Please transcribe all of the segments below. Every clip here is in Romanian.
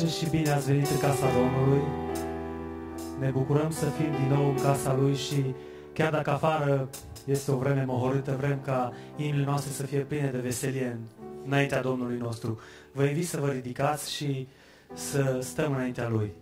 pace și bine ați venit în casa Domnului. Ne bucurăm să fim din nou în casa Lui și chiar dacă afară este o vreme mohorâtă, vrem ca inimile noastre să fie pline de veselie înaintea Domnului nostru. Vă invit să vă ridicați și să stăm înaintea Lui.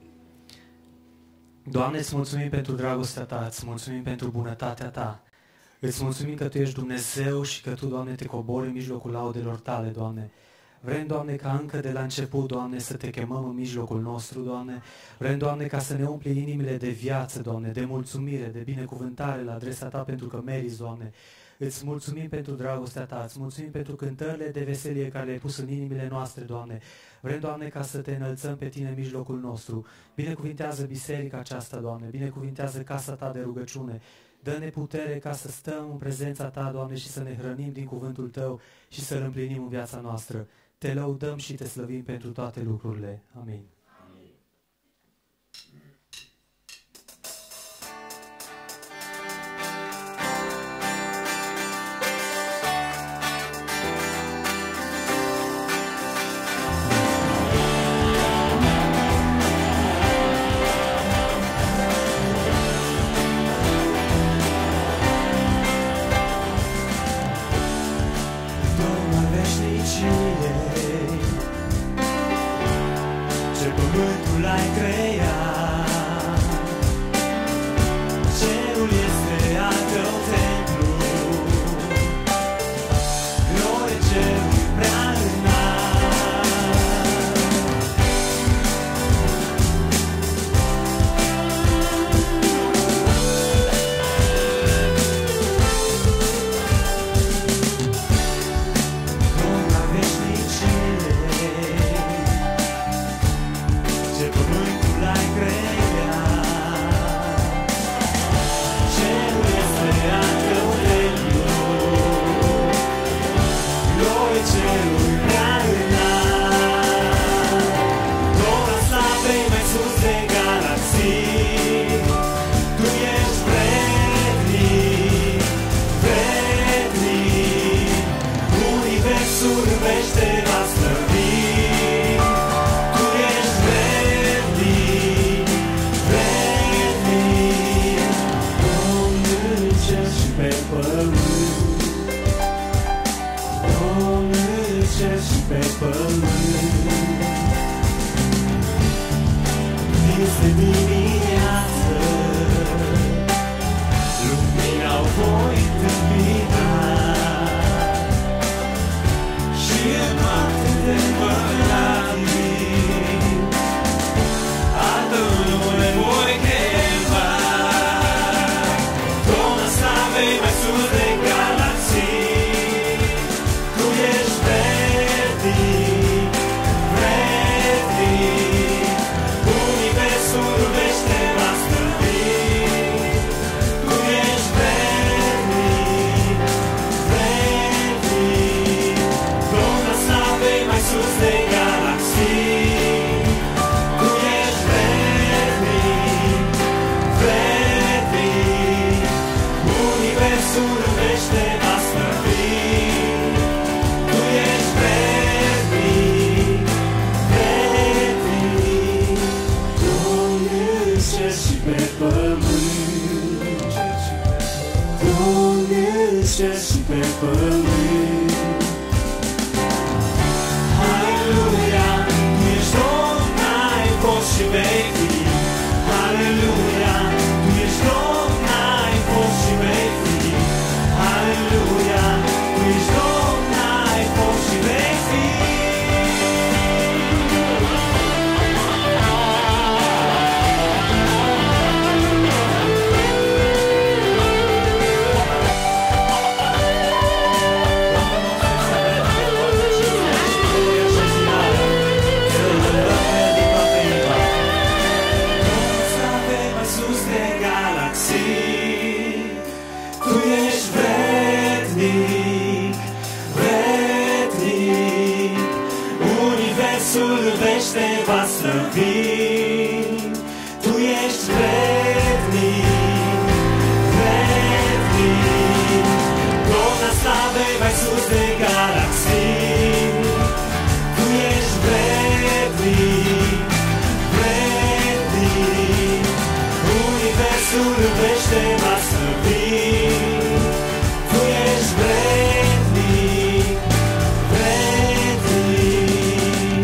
Doamne, îți mulțumim pentru dragostea Ta, îți mulțumim pentru bunătatea Ta. Îți mulțumim că Tu ești Dumnezeu și că Tu, Doamne, te cobori în mijlocul laudelor Tale, Doamne. Vrem, Doamne, ca încă de la început, Doamne, să Te chemăm în mijlocul nostru, Doamne. Vrem, Doamne, ca să ne umpli inimile de viață, Doamne, de mulțumire, de binecuvântare la adresa Ta, pentru că meriți, Doamne. Îți mulțumim pentru dragostea Ta, îți mulțumim pentru cântările de veselie care le-ai pus în inimile noastre, Doamne. Vrem, Doamne, ca să Te înălțăm pe Tine în mijlocul nostru. Binecuvintează biserica aceasta, Doamne, binecuvintează casa Ta de rugăciune. Dă-ne putere ca să stăm în prezența Ta, Doamne, și să ne hrănim din cuvântul Tău și să-L împlinim în viața noastră. Te lăudăm și Te slăvim pentru toate lucrurile. Amin. Tu ești vrednic, Iisul iubește, va slăvi. Tu ești vrednic, vrednic.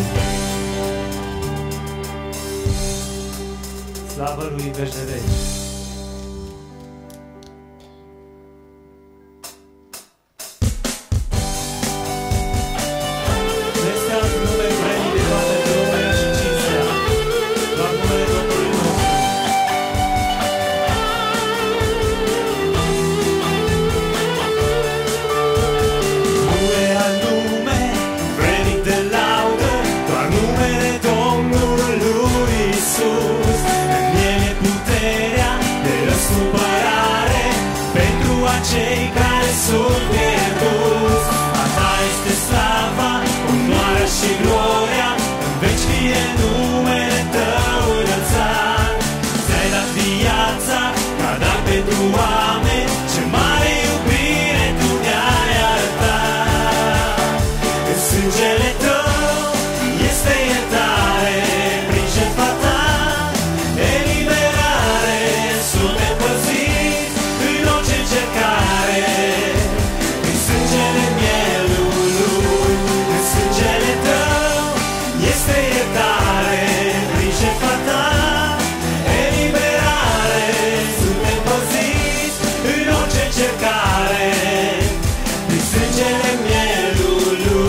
Slavă lui veci de veci. Cei care sunt pierduți, a ta este slava, onoarea și gloria, în veci fie numele tău înălțat. Ți-ai dat viața ca dar pentru oameni, ce mare iubire tu ne-ai arătat. În sângele tău este iertare, prin jertfa ta eliberare, suntem păziți în orice încercare. Prin sângele mielului, în sângele tău este iertare, prin jertfa ta eliberare, suntem păziți în orice încercare. Prin sângele mielului.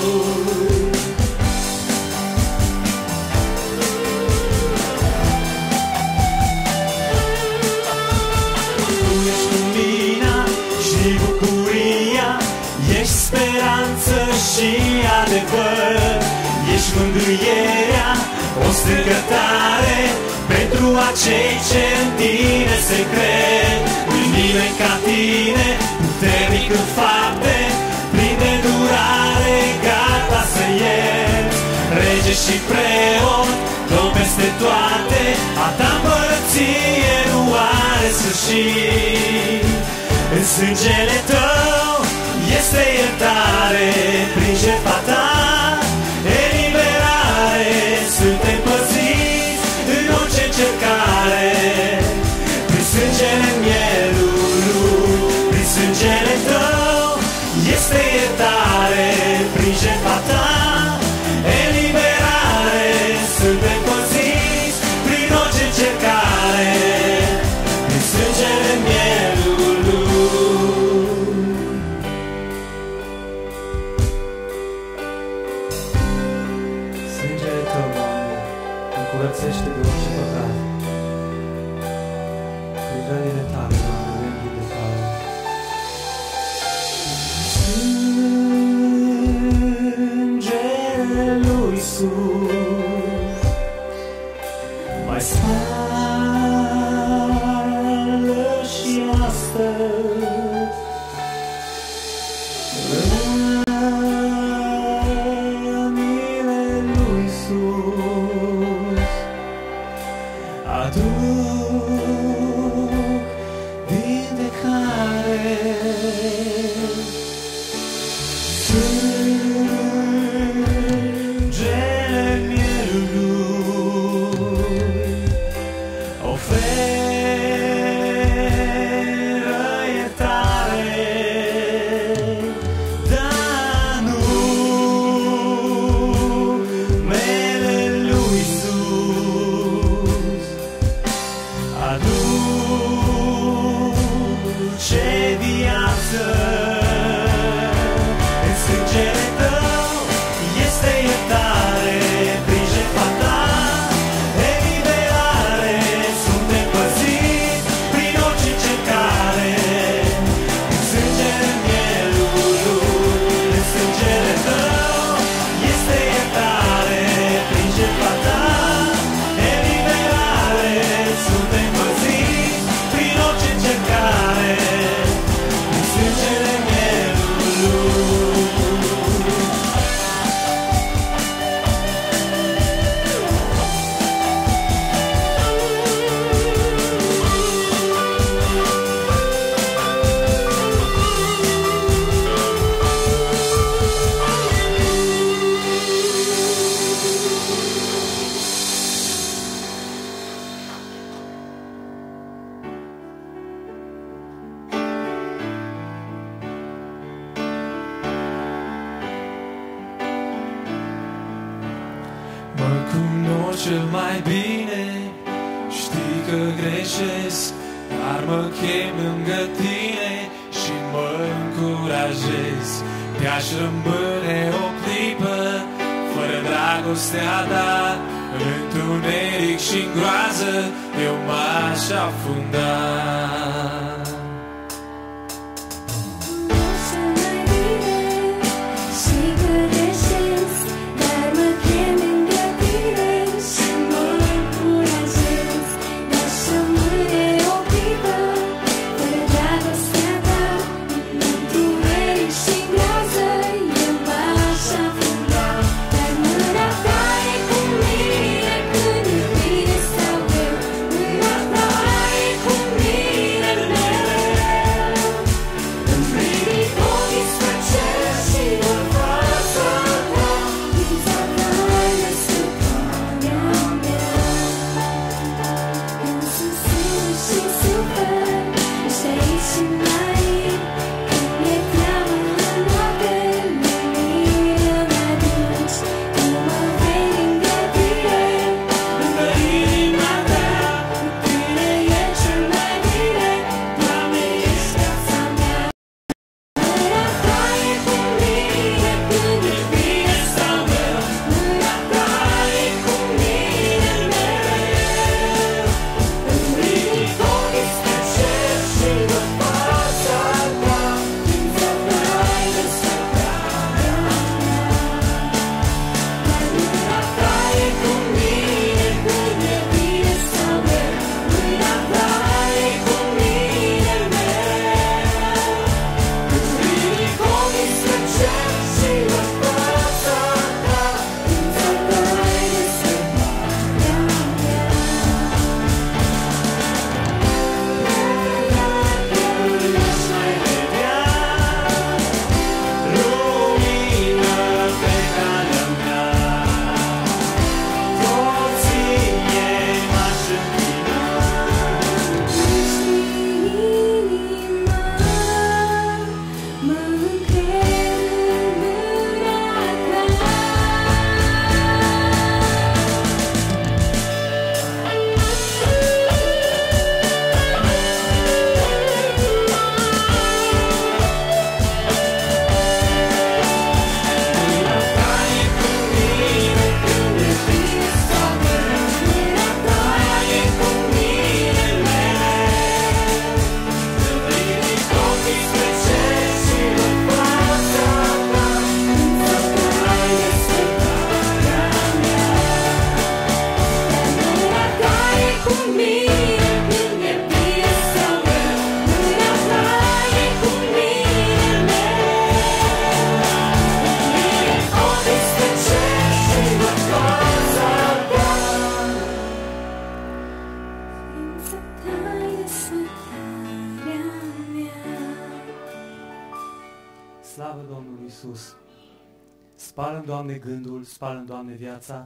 Tu ești lumina și bucuria, ești speranță și adevăr, ești mângâierea, o strigătare pentru acei ce în tine se cred. Nu-i nimeni ca tine, puternic în fapte, plin de durare, gata să ierți. Rege și preot, Domn peste toate, a ta împărăție nu are sfârșit. În sângele tău este iertare, prin jertfa ta eliberare, suntem păziți în orice încercare. Prin sângele mielului, prin sângele tău este iertare, prin jertfa ta eliberare, suntem păziți prin orice încercare. Prin sângele mielului. Sângele tău, Doamne, îmi curățește de orice păcat. Prin rănile tale, Doamne, avem vindecare. Sângele lui Iisus mai spală și astăzi. Rănile lui Iisus aduc vindecare. Sângele mielului oferă iertare, dar numele lui Iisus aduce viață. În sângele tău este iertare, prin jertfa ta eliberare, suntem păziți prin orice încercare. În sângele mielului, în sângele tău este iertare, prin jertfa ta eliberare, suntem păziți prin orice încercare. În sângele mielului. cel mai bine. Știi că greșesc, dar mă chem lângă tine și mă încurajez. Te-aș rămâne o clipă fără dragostea ta, în întuneric și-n groază eu m-aș afunda. Slavă Domnului Iisus! Spală-mi, Doamne, gândul, spală-mi, Doamne, viața.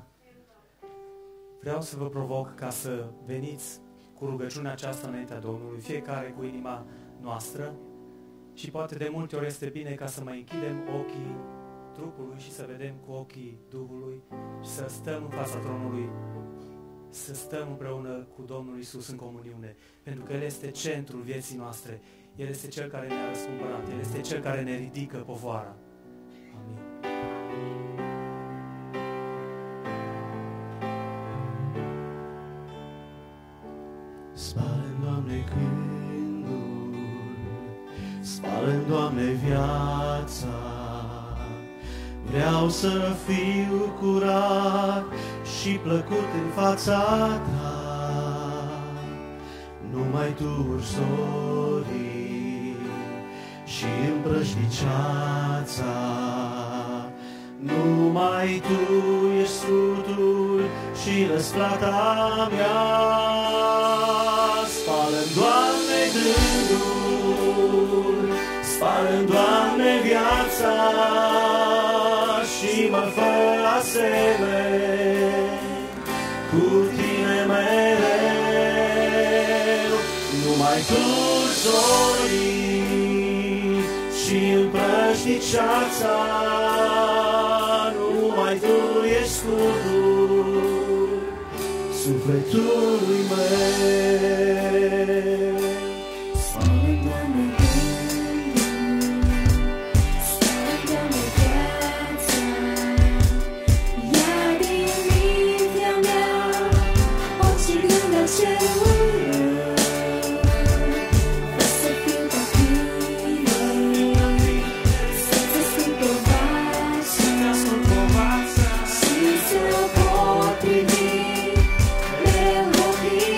Vreau să vă provoc ca să veniți cu rugăciunea aceasta înaintea Domnului, fiecare cu inima noastră, și poate de multe ori este bine ca să mai închidem ochii trupului și să vedem cu ochii Duhului și să stăm în fața tronului, să stăm împreună cu Domnul Iisus în comuniune, pentru că El este centrul vieții noastre. El este Cel care ne-a răscumpărat. El este Cel care ne ridică povoara. Amin. Spală-mi, Doamne, gândul, spală-mi, Doamne, viața. Vreau să fiu curat și plăcut în fața Ta. Numai Tu urci zorii și împrășticeața. Numai Tu ești scutul și răsplata mea. Spală-mi, Doamne, gândul, spală-mi, Doamne, viața și mă fă asemeni cu Tine mereu. Numai Tu zorii și împrășticeața, numai Tu ești scutul sufletului meu. Spală-mi, Doamne, gândul, spală-mi, Doamne, viața, ia din mintea mea orice gând al celui rău. Vreau să fiu ca tine, să-ți ascult povața și să pot privi mereu ochii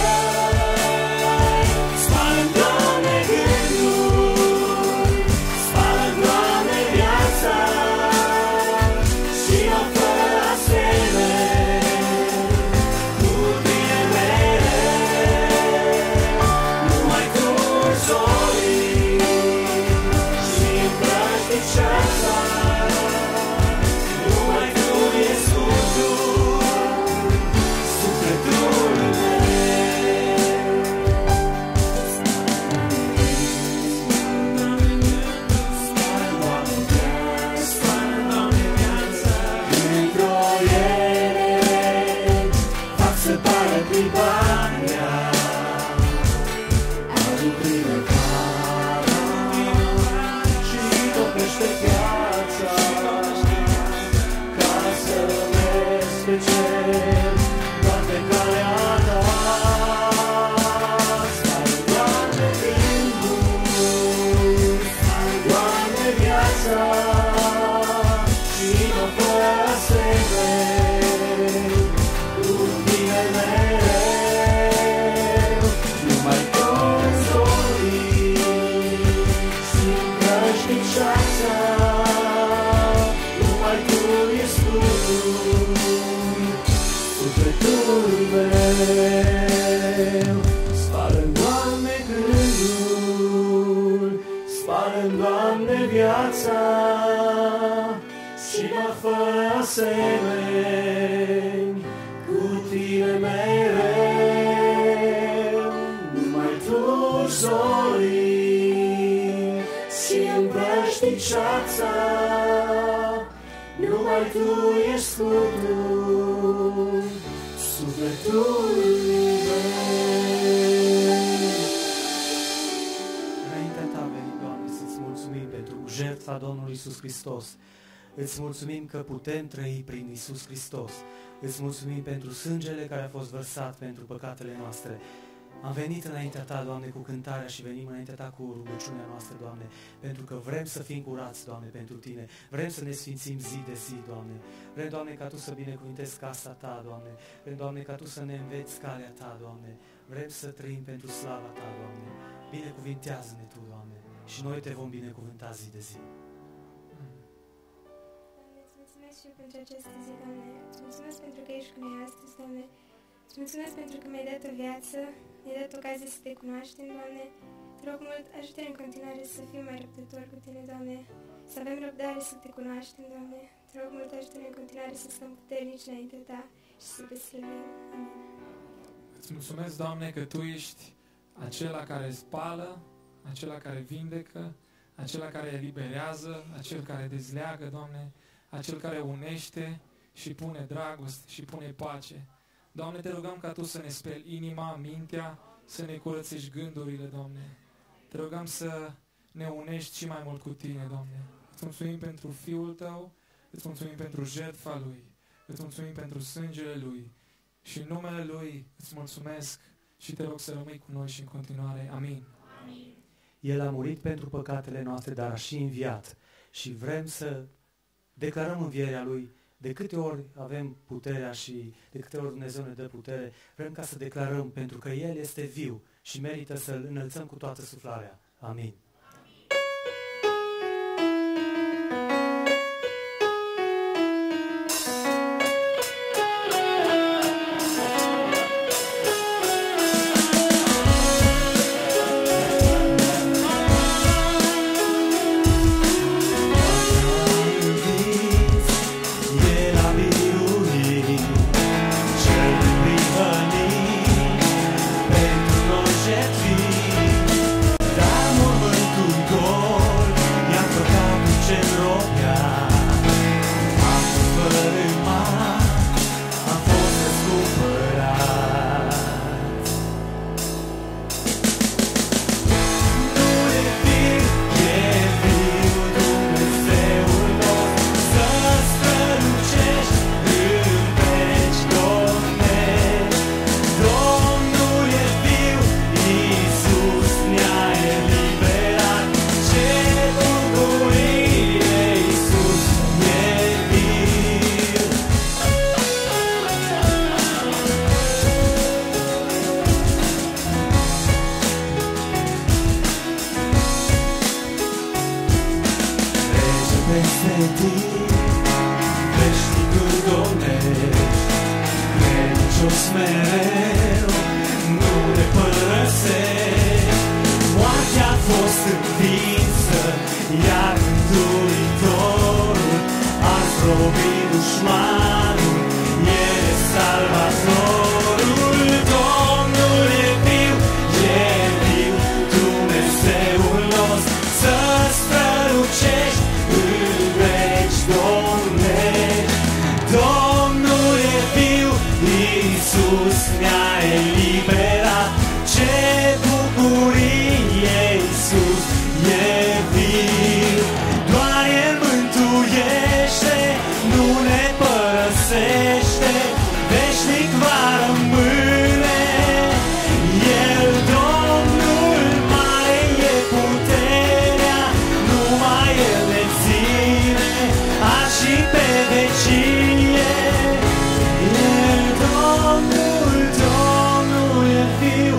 tăi. Spală-mi, Doamne, gândul, spală-mi, Doamne, viața și mă fă asemeni cu tine mereu. Numai tu sorii și împrășticeața, numai tu ești scutul sufletului într-o ele fac să pară privarea, adu primăvara și topește piața, ca să mergi pe cer doar pe calea ta. Spală, Doamne, gândul, spală, Doamne, viața și mă fă asemeni cu tine mereu. Numai tu sorii și împrășticeața, numai tu ești scutul sufletului meu. Spală-mi, Doamne, gândul, spală-mi, Doamne, viața și mă fă asemeni cu tine mereu. Numai tu zorii și împrășticeața, numai tu ești scutul sufletului meu. Înaintea ta venim, Doamne, să-ți mulțumim pentru jertfa Domnului Iisus Hristos. Îți mulțumim că putem trăi prin Iisus Hristos. Îți mulțumim pentru sângele care a fost vărsat pentru păcatele noastre. Am venit înaintea ta, Doamne, cu cântarea și venim înaintea ta cu rugăciunea noastră, Doamne, pentru că vrem să fim curați, Doamne, pentru tine. Vrem să ne sfințim zi de zi, Doamne. Vrem, Doamne, ca tu să binecuvântezi casa ta, Doamne. Vrem, Doamne, ca tu să ne înveți calea ta, Doamne. Vrem să trăim pentru slava ta, Doamne. Binecuvintează-ne tu, Doamne, și noi te vom binecuvânta zi de zi. Doamne, îți mulțumesc și eu pentru această zi, Doamne. Îți mulțumesc pentru că ești cu noi astăzi, Doamne. Îți mulțumesc pentru că mi-ai dat o viață, mi-ai dat ocazia să te cunoaștem, Doamne. Te rog mult, ajută-ne în continuare să fim mai răbdători cu Tine, Doamne. Să avem răbdare să te cunoaștem, Doamne. Te rog mult, ajută-ne în continuare să stăm puternici înaintea Ta și să te slăvim. Amin. Îți mulțumesc, Doamne, că Tu ești acela care spală, acela care vindecă, acela care eliberează, acel care dezleagă, Doamne, acel care unește și pune dragoste și pune pace. Doamne, te rugăm ca Tu să ne speli inima, mintea, să ne curățești gândurile, Doamne. Te rugăm să ne unești și mai mult cu Tine, Doamne. Îți mulțumim pentru Fiul Tău, îți mulțumim pentru jertfa Lui, îți mulțumim pentru sângele Lui și în numele Lui îți mulțumesc și te rog să rămâi cu noi și în continuare. Amin. El a murit pentru păcatele noastre, dar a și înviat. Și vrem să declarăm învierea Lui. De câte ori avem puterea și de câte ori Dumnezeu ne dă putere, vrem ca să declarăm, pentru că El este viu și merită să-L înălțăm cu toată suflarea. Amin. Pentru noi jertfi, dar mormânt din veșnicul domnești, credincios mereu, nu ne părăsești. Moartea a fost învinsă, iar Mântuitorul a zdrobit dușmanul, e Salvatorul. Domnul e viu, Dumnezeul nostru, să strălucești în veci domnești. Domnul e viu, Iisus ne-a eliberat, ce bucurie, Iisus e viu. Doar El mântuiește, nu ne părăsește, veșnic va rămâne. El, Domnul, mare e puterea, numai El ne ține, azi și pe vecie. El, Domnul, Domnul e viu,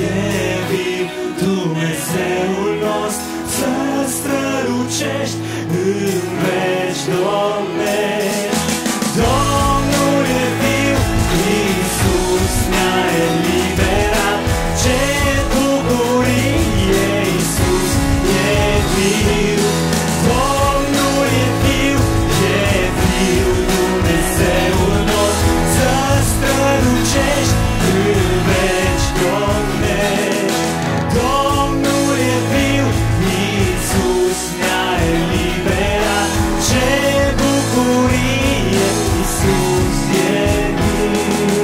Dumnezeul nostru, să strălucești în veci domnești. Domnul e viu, Iisus ne-a eliberat, ce bucurie, Iisus e viu. Domnul e viu, Dumnezeul nostru, să strălucești în veci domnești. Domnul e viu, Iisus ne-a eliberat, ce bucurie, Iisus e viu.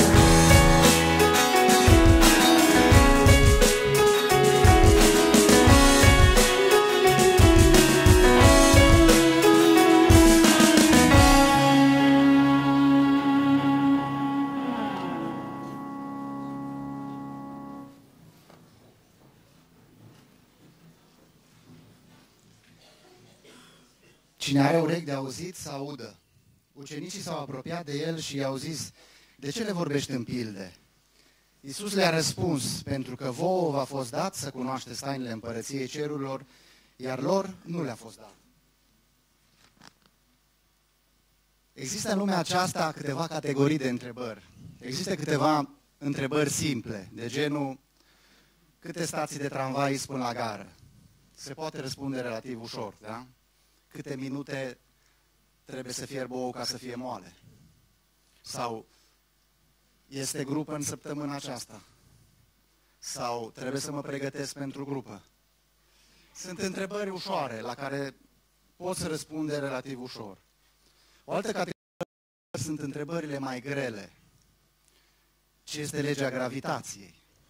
Cine are urechi de auzit, să audă. Ucenicii s-au apropiat de el și i-au zis: de ce le vorbești în pilde? Iisus le-a răspuns: pentru că vouă v-a fost dat să cunoașteți tainele împărăției cerurilor, iar lor nu le-a fost dat. Există în lumea aceasta câteva categorii de întrebări. Există câteva întrebări simple, de genul: câte stații de tramvai îți până la gară? Se poate răspunde relativ ușor, da? Câte minute trebuie să fierb ouă ca să fie moale? Sau este grupă în săptămâna aceasta? Sau trebuie să mă pregătesc pentru grupă? Sunt întrebări ușoare la care pot să răspunde relativ ușor. O altă categorie sunt întrebările mai grele. Ce este legea gravitației?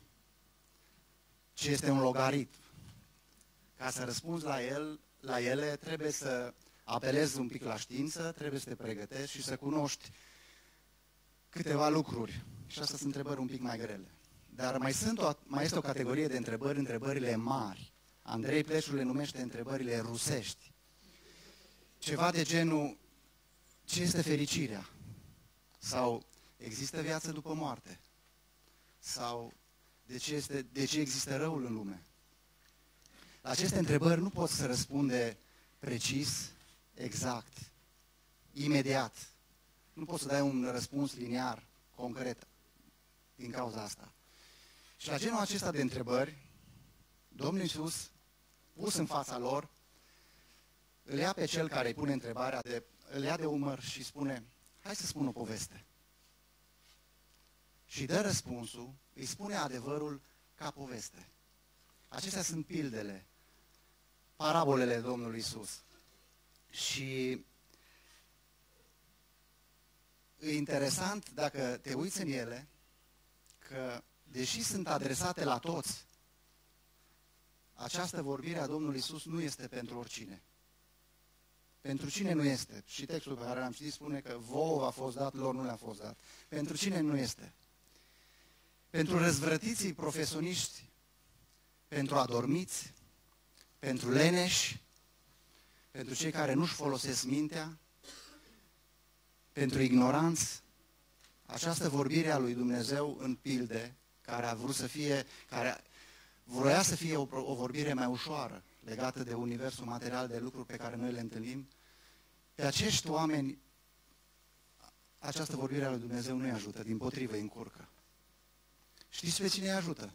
Ce este un logaritm? Ca să răspunzi la ele trebuie să apelezi un pic la știință, trebuie să te pregătești și să cunoști câteva lucruri. Și astea sunt întrebări un pic mai grele. Dar mai este o categorie de întrebări, întrebările mari. Andrei Pleșu le numește întrebările rusești. Ceva de genul: ce este fericirea? Sau există viață după moarte? Sau de ce există răul în lume? La aceste întrebări nu poți să răspunde precis, exact, imediat. Nu poți să dai un răspuns liniar, concret, din cauza asta. Și la genul acesta de întrebări, Domnul Iisus, pus în fața lor, îl ia pe cel care îi pune întrebarea, îl ia de umăr și spune: hai să spun o poveste. Și dă răspunsul, îi spune adevărul ca poveste. Acestea sunt pildele, parabolele Domnului Iisus. Și e interesant, dacă te uiți în ele, că deși sunt adresate la toți, această vorbire a Domnului Iisus nu este pentru oricine. Pentru cine nu este? Și textul pe care l-am citit spune că vouă a fost dat, lor nu le-a fost dat. Pentru cine nu este? Pentru răzvrătiții profesioniști, pentru adormiți, pentru leneși, pentru cei care nu-și folosesc mintea, pentru ignoranți. Această vorbire a lui Dumnezeu în pilde, care a vrut să fie, care vroia să fie o vorbire mai ușoară, legată de universul material, de lucruri pe care noi le întâlnim, Pe acești oameni, această vorbire a lui Dumnezeu nu îi ajută, dimpotrivă îi încurcă. Știți pe cine îi ajută?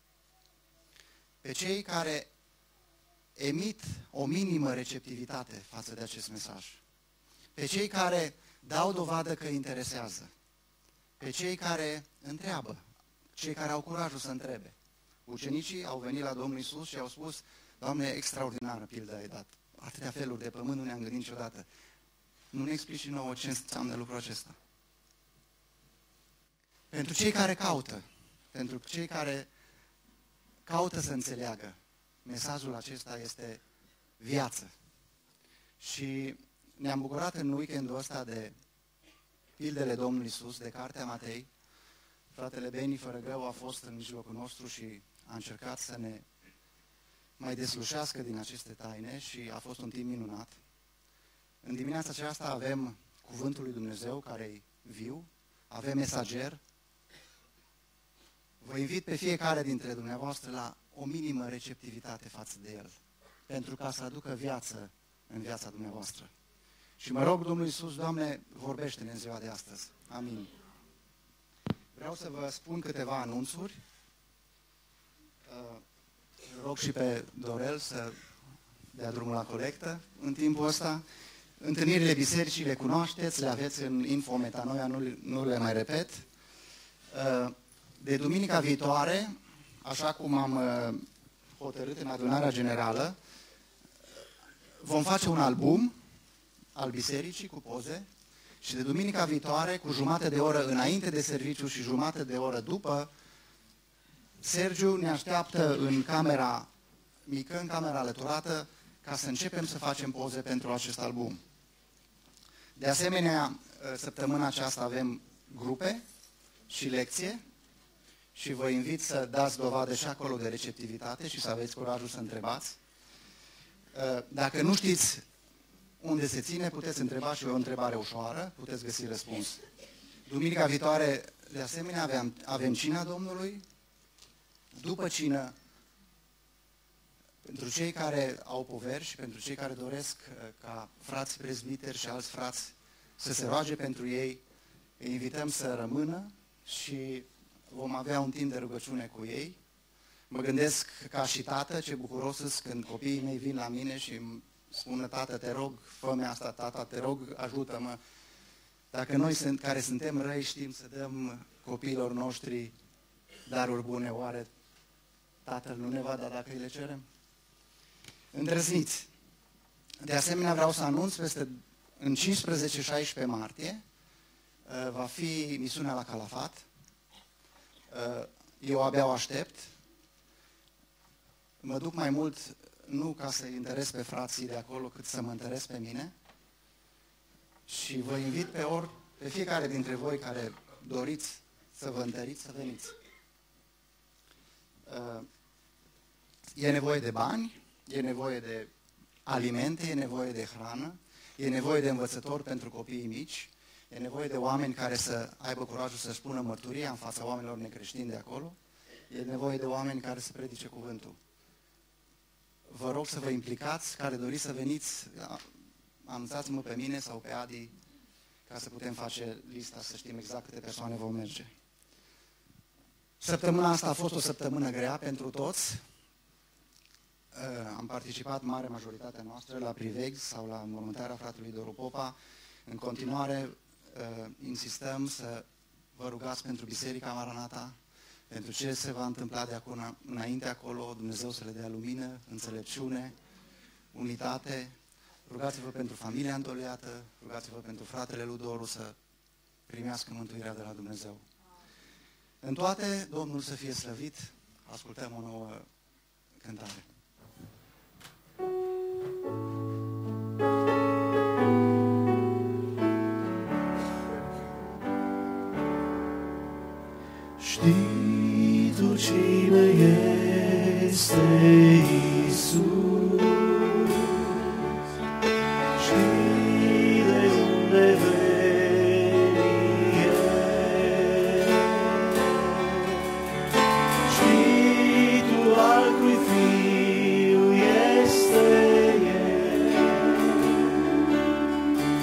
Pe cei care emit o minimă receptivitate față de acest mesaj. Pe cei care dau dovadă că îi interesează. Pe cei care întreabă. Cei care au curajul să întrebe. Ucenicii au venit la Domnul Iisus și au spus: Doamne, extraordinară pildă ai dat. Atâtea feluri de pământ nu ne-am gândit niciodată. Nu ne explici și nouă ce înseamnă lucrul acesta. Pentru cei care caută, pentru cei care caută să înțeleagă, mesajul acesta este viață. Și ne-am bucurat în weekendul ăsta de pildele Domnului Iisus, de Cartea Matei. Fratele Beni, fără greu, a fost în mijlocul nostru și a încercat să ne mai deslușească din aceste taine și a fost un timp minunat. În dimineața aceasta avem Cuvântul lui Dumnezeu, care e viu, avem mesager. Vă invit pe fiecare dintre dumneavoastră la o minimă receptivitate față de el, pentru ca să aducă viață în viața dumneavoastră. Și mă rog Domnul Iisus, Doamne, vorbește-ne în ziua de astăzi. Amin. Vreau să vă spun câteva anunțuri. Rog și pe Dorel să dea drumul la colectă în timpul ăsta. Întâlnirile bisericii le cunoașteți, le aveți în info Metanoia, nu le mai repet. De duminica viitoare, așa cum am hotărât în adunarea generală, vom face un album al bisericii cu poze și de duminica viitoare, cu jumătate de oră înainte de serviciu și jumătate de oră după, Sergiu ne așteaptă în camera mică, în camera alăturată, ca să începem să facem poze pentru acest album. De asemenea, săptămâna aceasta avem grupe și lecție și vă invit să dați dovadă și acolo de receptivitate și să aveți curajul să întrebați. Dacă nu știți unde se ține, puteți întreba și o întrebare ușoară, puteți găsi răspuns. Duminica viitoare, de asemenea, avem cina Domnului. După cină, pentru cei care au poveri și pentru cei care doresc ca frați prezbiteri și alți frați să se roage pentru ei, îi invităm să rămână și vom avea un timp de rugăciune cu ei. Mă gândesc ca și tată, ce bucuros sunt când copiii mei vin la mine și îmi spună: tată, te rog, fă-mi asta, tata, te rog, ajută-mă. Dacă noi care suntem răi știm să dăm copiilor noștri daruri bune, oare Tatăl nu ne va da dacă îi le cerem? Îndrăzniți! De asemenea, vreau să anunț, în 15-16 martie va fi misiunea la Calafat. Eu abia o aștept. Mă duc mai mult, nu ca să-i întăresc pe frații de acolo, cât să mă întăresc pe mine. Și vă invit pe fiecare dintre voi care doriți să vă întăriți, să veniți. E nevoie de bani, e nevoie de alimente, e nevoie de hrană, e nevoie de învățători pentru copiii mici, e nevoie de oameni care să aibă curajul să spună mărturia în fața oamenilor necreștini de acolo, e nevoie de oameni care să predice cuvântul. Vă rog să vă implicați, care doriți să veniți, anunțați-mă pe mine sau pe Adi, ca să putem face lista, să știm exact câte persoane vom merge. Săptămâna asta a fost o săptămână grea pentru toți. Am participat mare majoritatea noastră la priveghi sau la înmormântarea fratelui Doru Popa. În continuare insistăm să vă rugați pentru Biserica Maranata, pentru ce se va întâmpla de acum înainte acolo, Dumnezeu să le dea lumină, înțelepciune, unitate. Rugați-vă pentru familia îndoliată, rugați-vă pentru fratele lui Doru să primească mântuirea de la Dumnezeu. În toate, Domnul să fie slăvit, ascultăm o nouă cântare. Știi tu cine este Iisus, știi de unde veni El, știi tu al cui Fiu este El,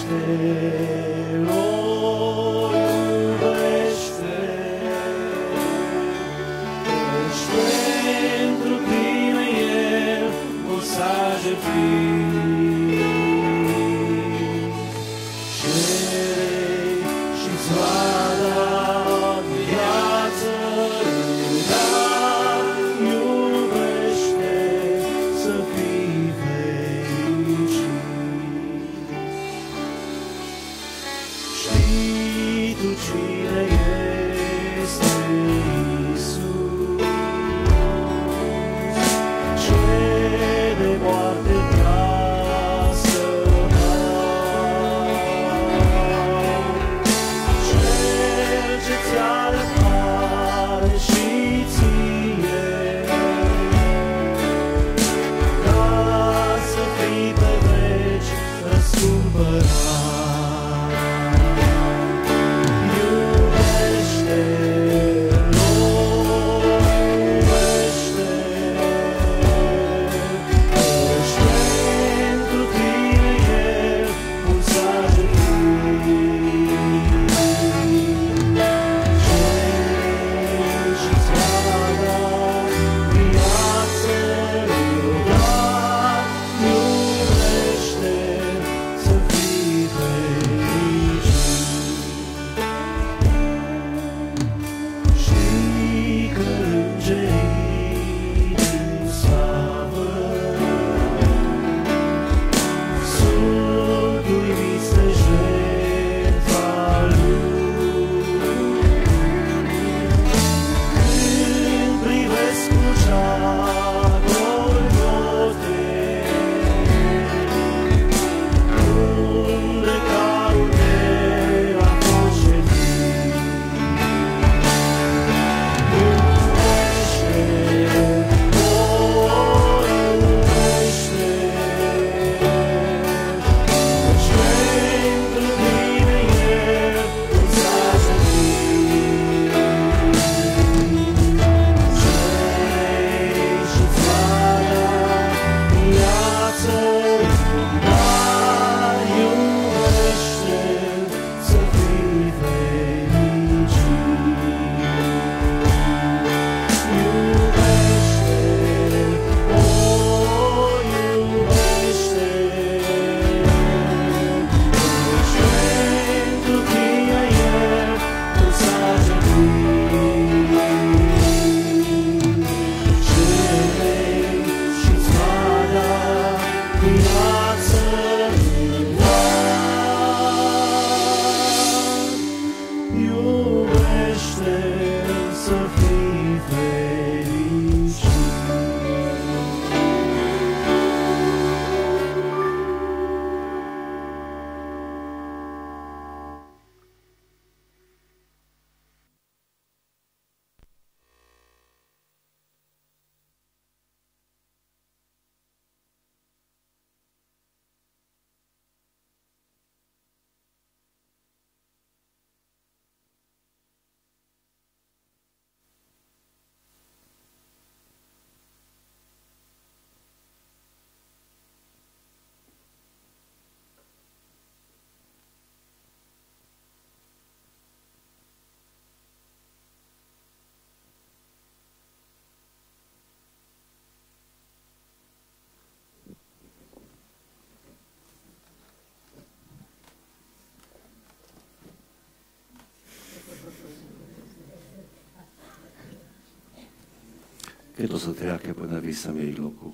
Cât o să treacă până vii să-mi iei locul?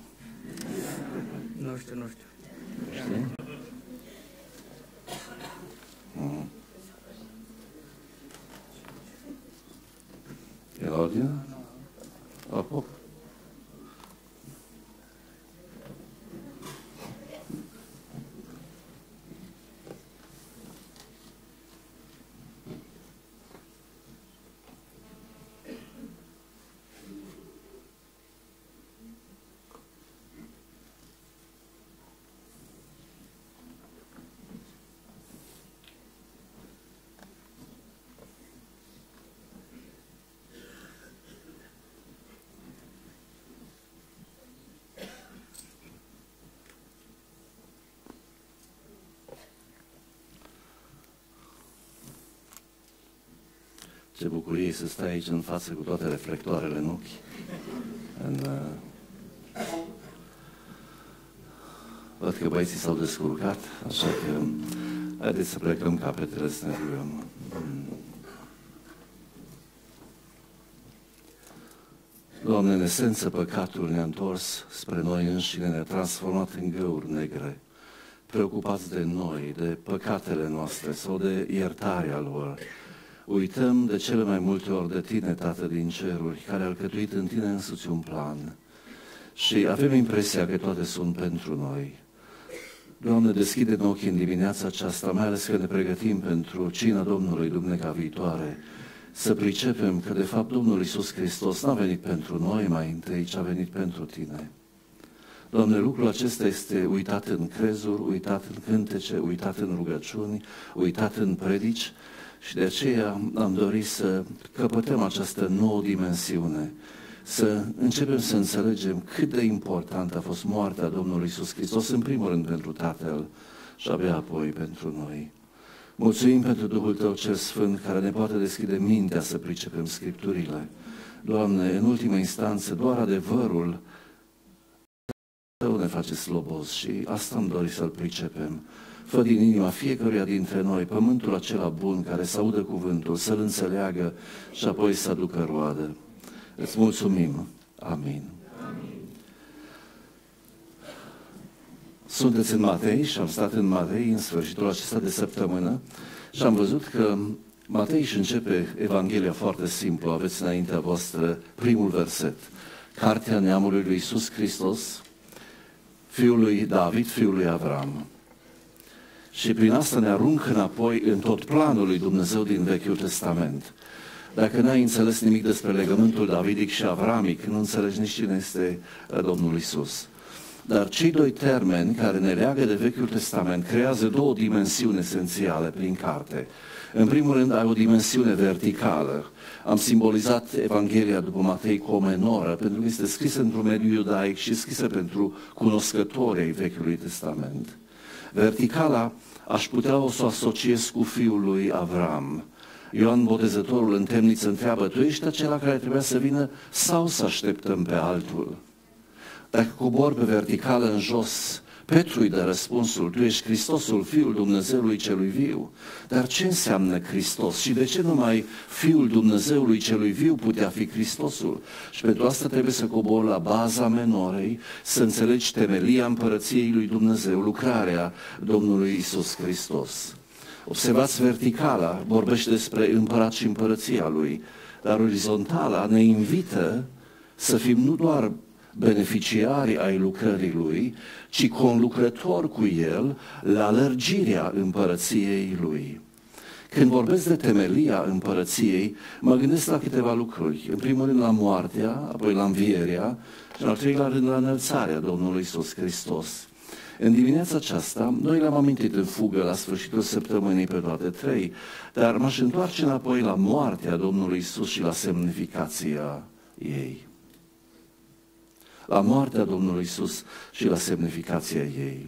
Nu știu. Știi? E la ordine? Hop, hop. Ce bucurie să stai aici în față cu toate reflectoarele în ochi. Văd că băieții s-au descurcat, așa că haideți să plecăm capetele să ne rugăm. Doamne, în esență, păcatul ne-a întors spre noi înșine, ne-a transformat în găuri negre, preocupați de noi, de păcatele noastre sau de iertarea lor. Uităm de cele mai multe ori de Tine, Tată din ceruri, care a alcătuit în Tine însuți un plan și avem impresia că toate sunt pentru noi. Doamne, deschide-ne ochii în dimineața aceasta, mai ales că ne pregătim pentru cina Domnului Duminica viitoare, să pricepem că, de fapt, Domnul Iisus Hristos n-a venit pentru noi mai întâi, ci a venit pentru Tine. Doamne, lucrul acesta este uitat în crezuri, uitat în cântece, uitat în rugăciuni, uitat în predici și de aceea am dorit să căpătăm această nouă dimensiune, să începem să înțelegem cât de important a fost moartea Domnului Iisus Hristos, în primul rând pentru Tatăl și abia apoi pentru noi. Mulțumim pentru Duhul Tău cel Sfânt care ne poate deschide mintea să pricepem Scripturile. Doamne, în ultima instanță, doar adevărul Tău ne face slobozi și asta am dorit să-L pricepem. Fă din inima fiecăruia dintre noi pământul acela bun care să audă cuvântul, să-L înțeleagă și apoi să aducă roadă. Îți mulțumim. Amin. Sunteți în Matei și am stat în Matei în sfârșitul acesta de săptămână și am văzut că Matei își începe Evanghelia foarte simplu. Aveți înaintea voastră primul verset. Cartea neamului lui Iisus Hristos, fiul lui David, fiul lui Avram. Și prin asta ne aruncă înapoi în tot planul lui Dumnezeu din Vechiul Testament. Dacă n-ai înțeles nimic despre legământul davidic și avramic, nu înțelegi nici cine este Domnul Iisus. Dar cei doi termeni care ne leagă de Vechiul Testament creează două dimensiuni esențiale prin carte. În primul rând, ai o dimensiune verticală. Am simbolizat Evanghelia după Matei cu o menoră, pentru că este scrisă într-un mediu iudaic și scrisă pentru cunoscătorii Vechiului Testament. Verticala aș putea o să o asociez cu fiul lui Avram. Ioan Botezătorul în temniță întreabă, tu ești acela care trebuia să vină sau să așteptăm pe altul? Dacă cobor pe verticală în jos, Petru îi dă răspunsul, tu ești Hristosul, Fiul Dumnezeului celui viu. Dar ce înseamnă Hristos și de ce numai Fiul Dumnezeului celui viu putea fi Hristosul? Și pentru asta trebuie să cobor la baza menorei, să înțelegi temelia împărăției lui Dumnezeu, lucrarea Domnului Iisus Hristos. Observați, verticala vorbește despre împărat și împărăția lui, dar orizontala ne invită să fim nu doar beneficiari ai lucrării lui, ci conlucrători cu el la lărgirea împărăției lui. Când vorbesc de temelia împărăției, mă gândesc la câteva lucruri. În primul rând la moartea, apoi la învierea și în al treilea rând la înălțarea Domnului Iisus Hristos. În dimineața aceasta, noi le-am amintit în fugă la sfârșitul săptămânii pe toate trei, dar m-aș întoarce înapoi la moartea Domnului Iisus și la semnificația ei. La moartea Domnului Iisus și la semnificația ei.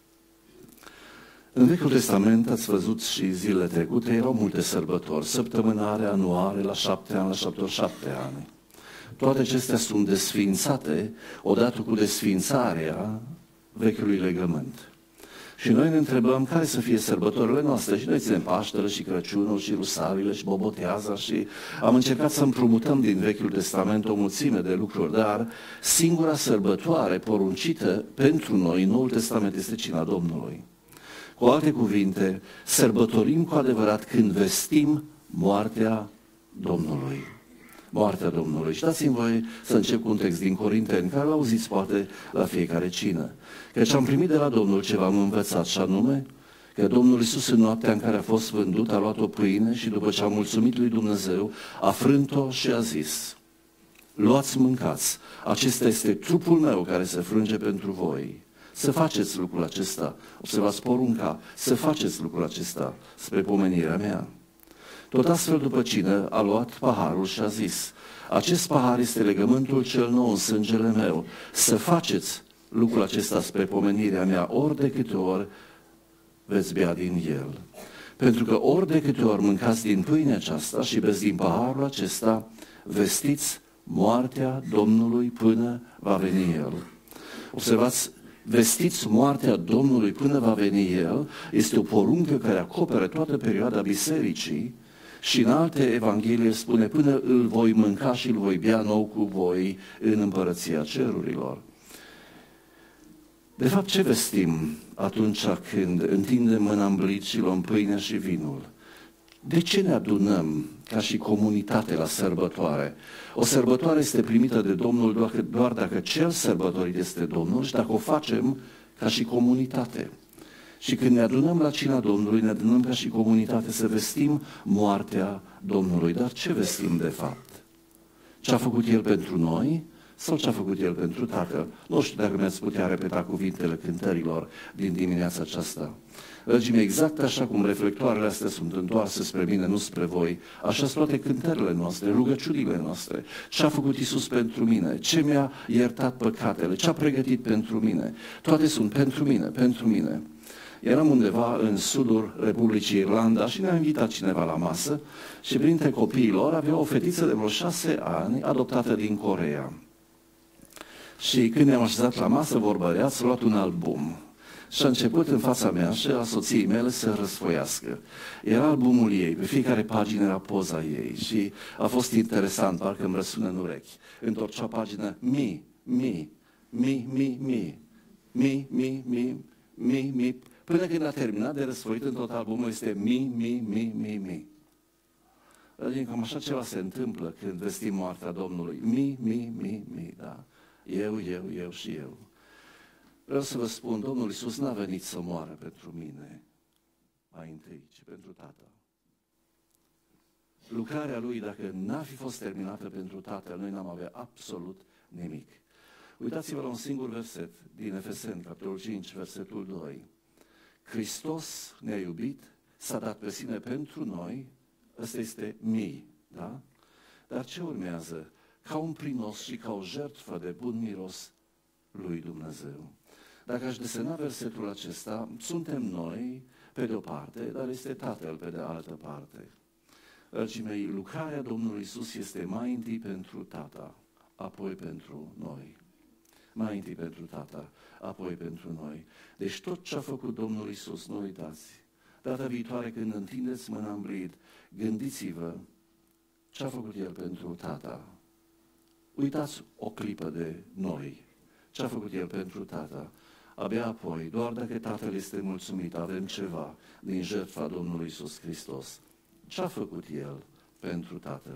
În Vechiul Testament, ați văzut și zilele trecute, erau multe sărbători, săptămânare, anuare, la 7 ani, la 7 ani. Toate acestea sunt desființate odată cu desființarea Vechiului Legământ. Și noi ne întrebăm care să fie sărbătorile noastre. Și noi ținem Paștele și Crăciunul și Rusalile și Boboteaza și am încercat să împrumutăm din Vechiul Testament o mulțime de lucruri, dar singura sărbătoare poruncită pentru noi în Noul Testament este cina Domnului. Cu alte cuvinte, sărbătorim cu adevărat când vestim moartea Domnului. Moartea Domnului. Și dați-mi voi să încep cu un text din Corinteni, care l-auziți poate la fiecare cină. Căci am primit de la Domnul ce v-am învățat, și anume că Domnul Iisus în noaptea în care a fost vândut a luat o pâine și după ce a mulțumit lui Dumnezeu, a frânt-o și a zis, luați, mâncați, acesta este trupul meu care se frânge pentru voi. Să faceți lucrul acesta, observați porunca, să faceți lucrul acesta spre pomenirea mea. Tot astfel, după cină, a luat paharul și a zis, acest pahar este legământul cel nou în sângele meu, să faceți lucrul acesta spre pomenirea mea, ori de câte ori veți bea din el. Pentru că ori de câte ori mâncați din pâinea aceasta și beți din paharul acesta, vestiți moartea Domnului până va veni El. Observați, vestiți moartea Domnului până va veni El, este o poruncă care acoperă toată perioada bisericii și în alte evanghelie spune până îl voi mânca și îl voi bea nou cu voi în împărăția cerurilor. De fapt, ce vestim atunci când întindem mâna în bliț și luăm pâinea și vinul? De ce ne adunăm ca și comunitate la sărbătoare? O sărbătoare este primită de Domnul doar dacă cel sărbătorit este Domnul și dacă o facem ca și comunitate. Și când ne adunăm la cina Domnului, ne adunăm ca și comunitate să vestim moartea Domnului. Dar ce vestim de fapt? Ce a făcut El pentru noi sau ce a făcut El pentru Tatăl? Nu știu dacă mi-ați putea repeta cuvintele cântărilor din dimineața aceasta. Dragii mei, exact așa cum reflectoarele astea sunt întoarse spre mine, nu spre voi, așa sunt toate cântările noastre, rugăciunile noastre. Ce a făcut Iisus pentru mine? Ce mi-a iertat păcatele? Ce a pregătit pentru mine? Toate sunt pentru mine, pentru mine. Eram undeva în sudul Republicii Irlanda și ne-a invitat cineva la masă și printre copiilor avea o fetiță de vreo 6 ani adoptată din Coreea. Și când ne-am așezat la masă vorbărea, s-a luat un album. Și a început în fața mea și a soției mele să răsfoiască. Era albumul ei, pe fiecare pagină era poza ei și a fost interesant, parcă îmi răsună în urechi. Întorcea pagină, mi, până când a terminat de răsfoit în tot albumul este mi. Adică cam așa ceva se întâmplă când vestim moartea Domnului. Mi, da. Eu și eu. Vreau să vă spun, Domnul Iisus n-a venit să moară pentru mine mai întâi, ci pentru Tatăl. Lucrarea Lui, dacă n-ar fi fost terminată pentru Tatăl, noi n-am avea absolut nimic. Uitați-vă la un singur verset din Efeseni, capitolul 5, versetul 2. Hristos ne-a iubit, s-a dat pe sine pentru noi, ăsta este mi, da? Dar ce urmează? Ca un prinos și ca o jertfă de bun miros lui Dumnezeu. Dacă aș desena versetul acesta, suntem noi pe de o parte, dar este Tatăl pe de altă parte. Dragii mei, lucrarea Domnului Iisus este mai întâi pentru Tata, apoi pentru noi. Mai întâi pentru Tata, apoi pentru noi. Deci tot ce a făcut Domnul Iisus, nu uitați. Data viitoare când întindeți mâna în blid, gândiți-vă ce a făcut El pentru Tata. Uitați o clipă de noi. Ce a făcut El pentru Tata? Abia apoi, doar dacă Tatăl este mulțumit, avem ceva din jertfa Domnului Iisus Hristos. Ce a făcut El pentru Tatăl?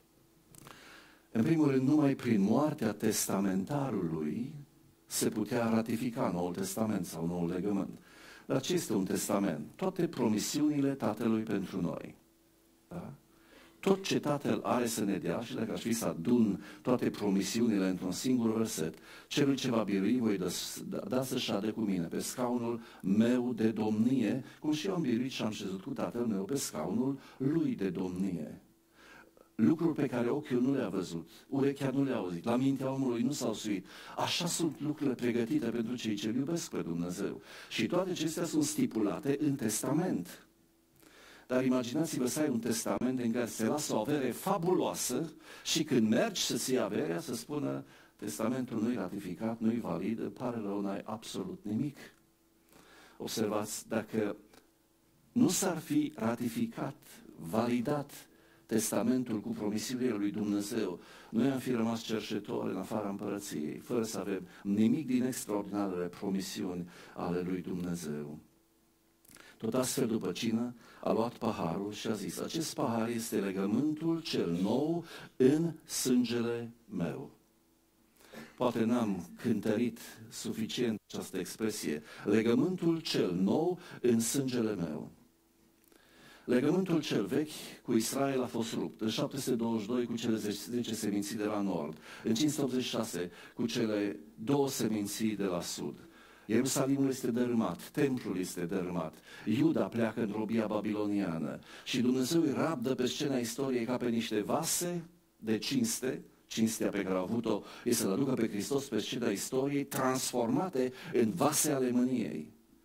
În primul rând, numai prin moartea testamentarului se putea ratifica Noul Testament sau Noul Legământ. Dar ce este un testament? Toate promisiunile Tatălui pentru noi. Da? Tot ce Tatăl are să ne dea, și dacă aș fi să adun toate promisiunile într-un singur verset, celui ce va birui voi da să șade cu mine pe scaunul meu de domnie, cum și eu am biruit și am șezut cu Tatăl meu pe scaunul lui de domnie. Lucruri pe care ochiul nu le-a văzut, urechea nu le-a auzit, la mintea omului nu s-au suit. Așa sunt lucrurile pregătite pentru cei ce iubesc pe Dumnezeu. Și toate acestea sunt stipulate în testament. Dar imaginați-vă să ai un testament în care se lasă o avere fabuloasă și când mergi să-ți iei averea, să spună testamentul nu-i ratificat, nu-i valid, îmi pare rău, n-ai absolut nimic. Observați, dacă nu s-ar fi ratificat, validat testamentul cu promisiunile lui Dumnezeu, noi am fi rămas cerșetori în afara împărăției, fără să avem nimic din extraordinarele promisiuni ale lui Dumnezeu. Tot astfel, după cină, a luat paharul și a zis, acest pahar este legământul cel nou în sângele meu. Poate n-am cântărit suficient această expresie. Legământul cel nou în sângele meu. Legământul cel vechi cu Israel a fost rupt. În 722 cu cele 10 seminții de la nord. În 586 cu cele 2 seminții de la sud. Ierusalimul este dărâmat, templul este dărâmat, Iuda pleacă în robia babiloniană și Dumnezeu îi rabdă pe scena istoriei ca pe niște vase de cinste, cinstea pe care au avut-o este să-L aducă pe Hristos pe scena istoriei, transformate în vase ale mâniei.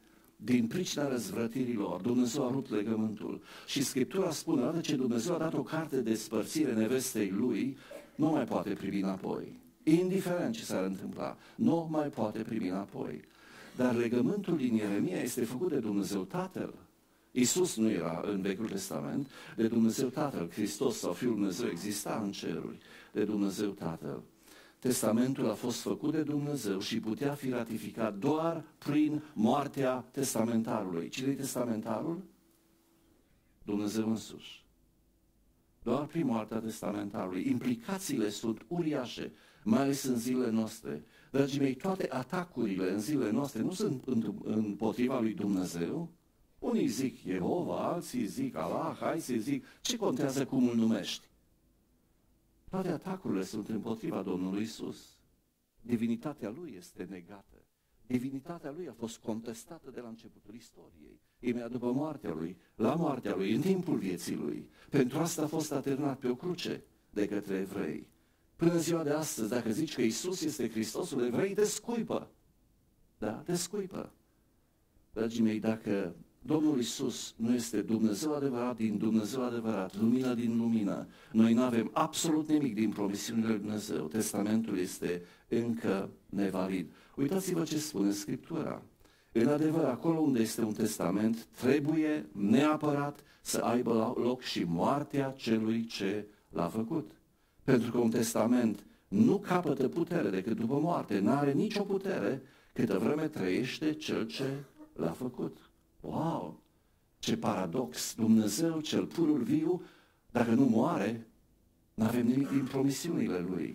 din pricina răzvrătirilor, Dumnezeu a rupt legământul. Și Scriptura spune, odată ce Dumnezeu a dat o carte de spărțire nevestei lui, nu mai poate primi înapoi. Indiferent ce s-ar întâmpla, nu mai poate primi înapoi. Dar legământul din Ieremia este făcut de Dumnezeu Tatăl. Iisus nu era în Vechiul Testament, de Dumnezeu Tatăl. Hristos sau Fiul Dumnezeu exista în ceruri, de Dumnezeu Tatăl. Testamentul a fost făcut de Dumnezeu și putea fi ratificat doar prin moartea testamentarului. Cine-i testamentarul? Dumnezeu însuși. Doar prin moartea testamentarului. Implicațiile sunt uriașe, mai ales în zilele noastre. Dragii mei, toate atacurile în zilele noastre nu sunt împotriva lui Dumnezeu. Unii zic Jehova, alții zic Allah, hai să zic, ce contează cum îl numești? Toate atacurile sunt împotriva Domnului Iisus. Divinitatea Lui este negată. Divinitatea Lui a fost contestată de la începutul istoriei. Imediat după moartea Lui, la moartea Lui, în timpul vieții Lui. Pentru asta a fost atârnat pe o cruce de către evrei. Până ziua de astăzi, dacă zici că Iisus este Hristosul evrei, te scuipă. Da, te scuipă. Dragii mei, dacă Domnul Iisus nu este Dumnezeu adevărat din Dumnezeu adevărat, lumină din lumină, noi nu avem absolut nimic din promisiunile lui Dumnezeu. Testamentul este încă nevalid. Uitați-vă ce spune Scriptura. În adevăr, acolo unde este un testament, trebuie neapărat să aibă loc și moartea celui ce l-a făcut. Pentru că un testament nu capătă putere decât după moarte, n-are nicio putere câtă vreme trăiește cel ce l-a făcut. Wow! Ce paradox! Dumnezeu, cel purul viu, dacă nu moare, nu avem nimic din promisiunile Lui.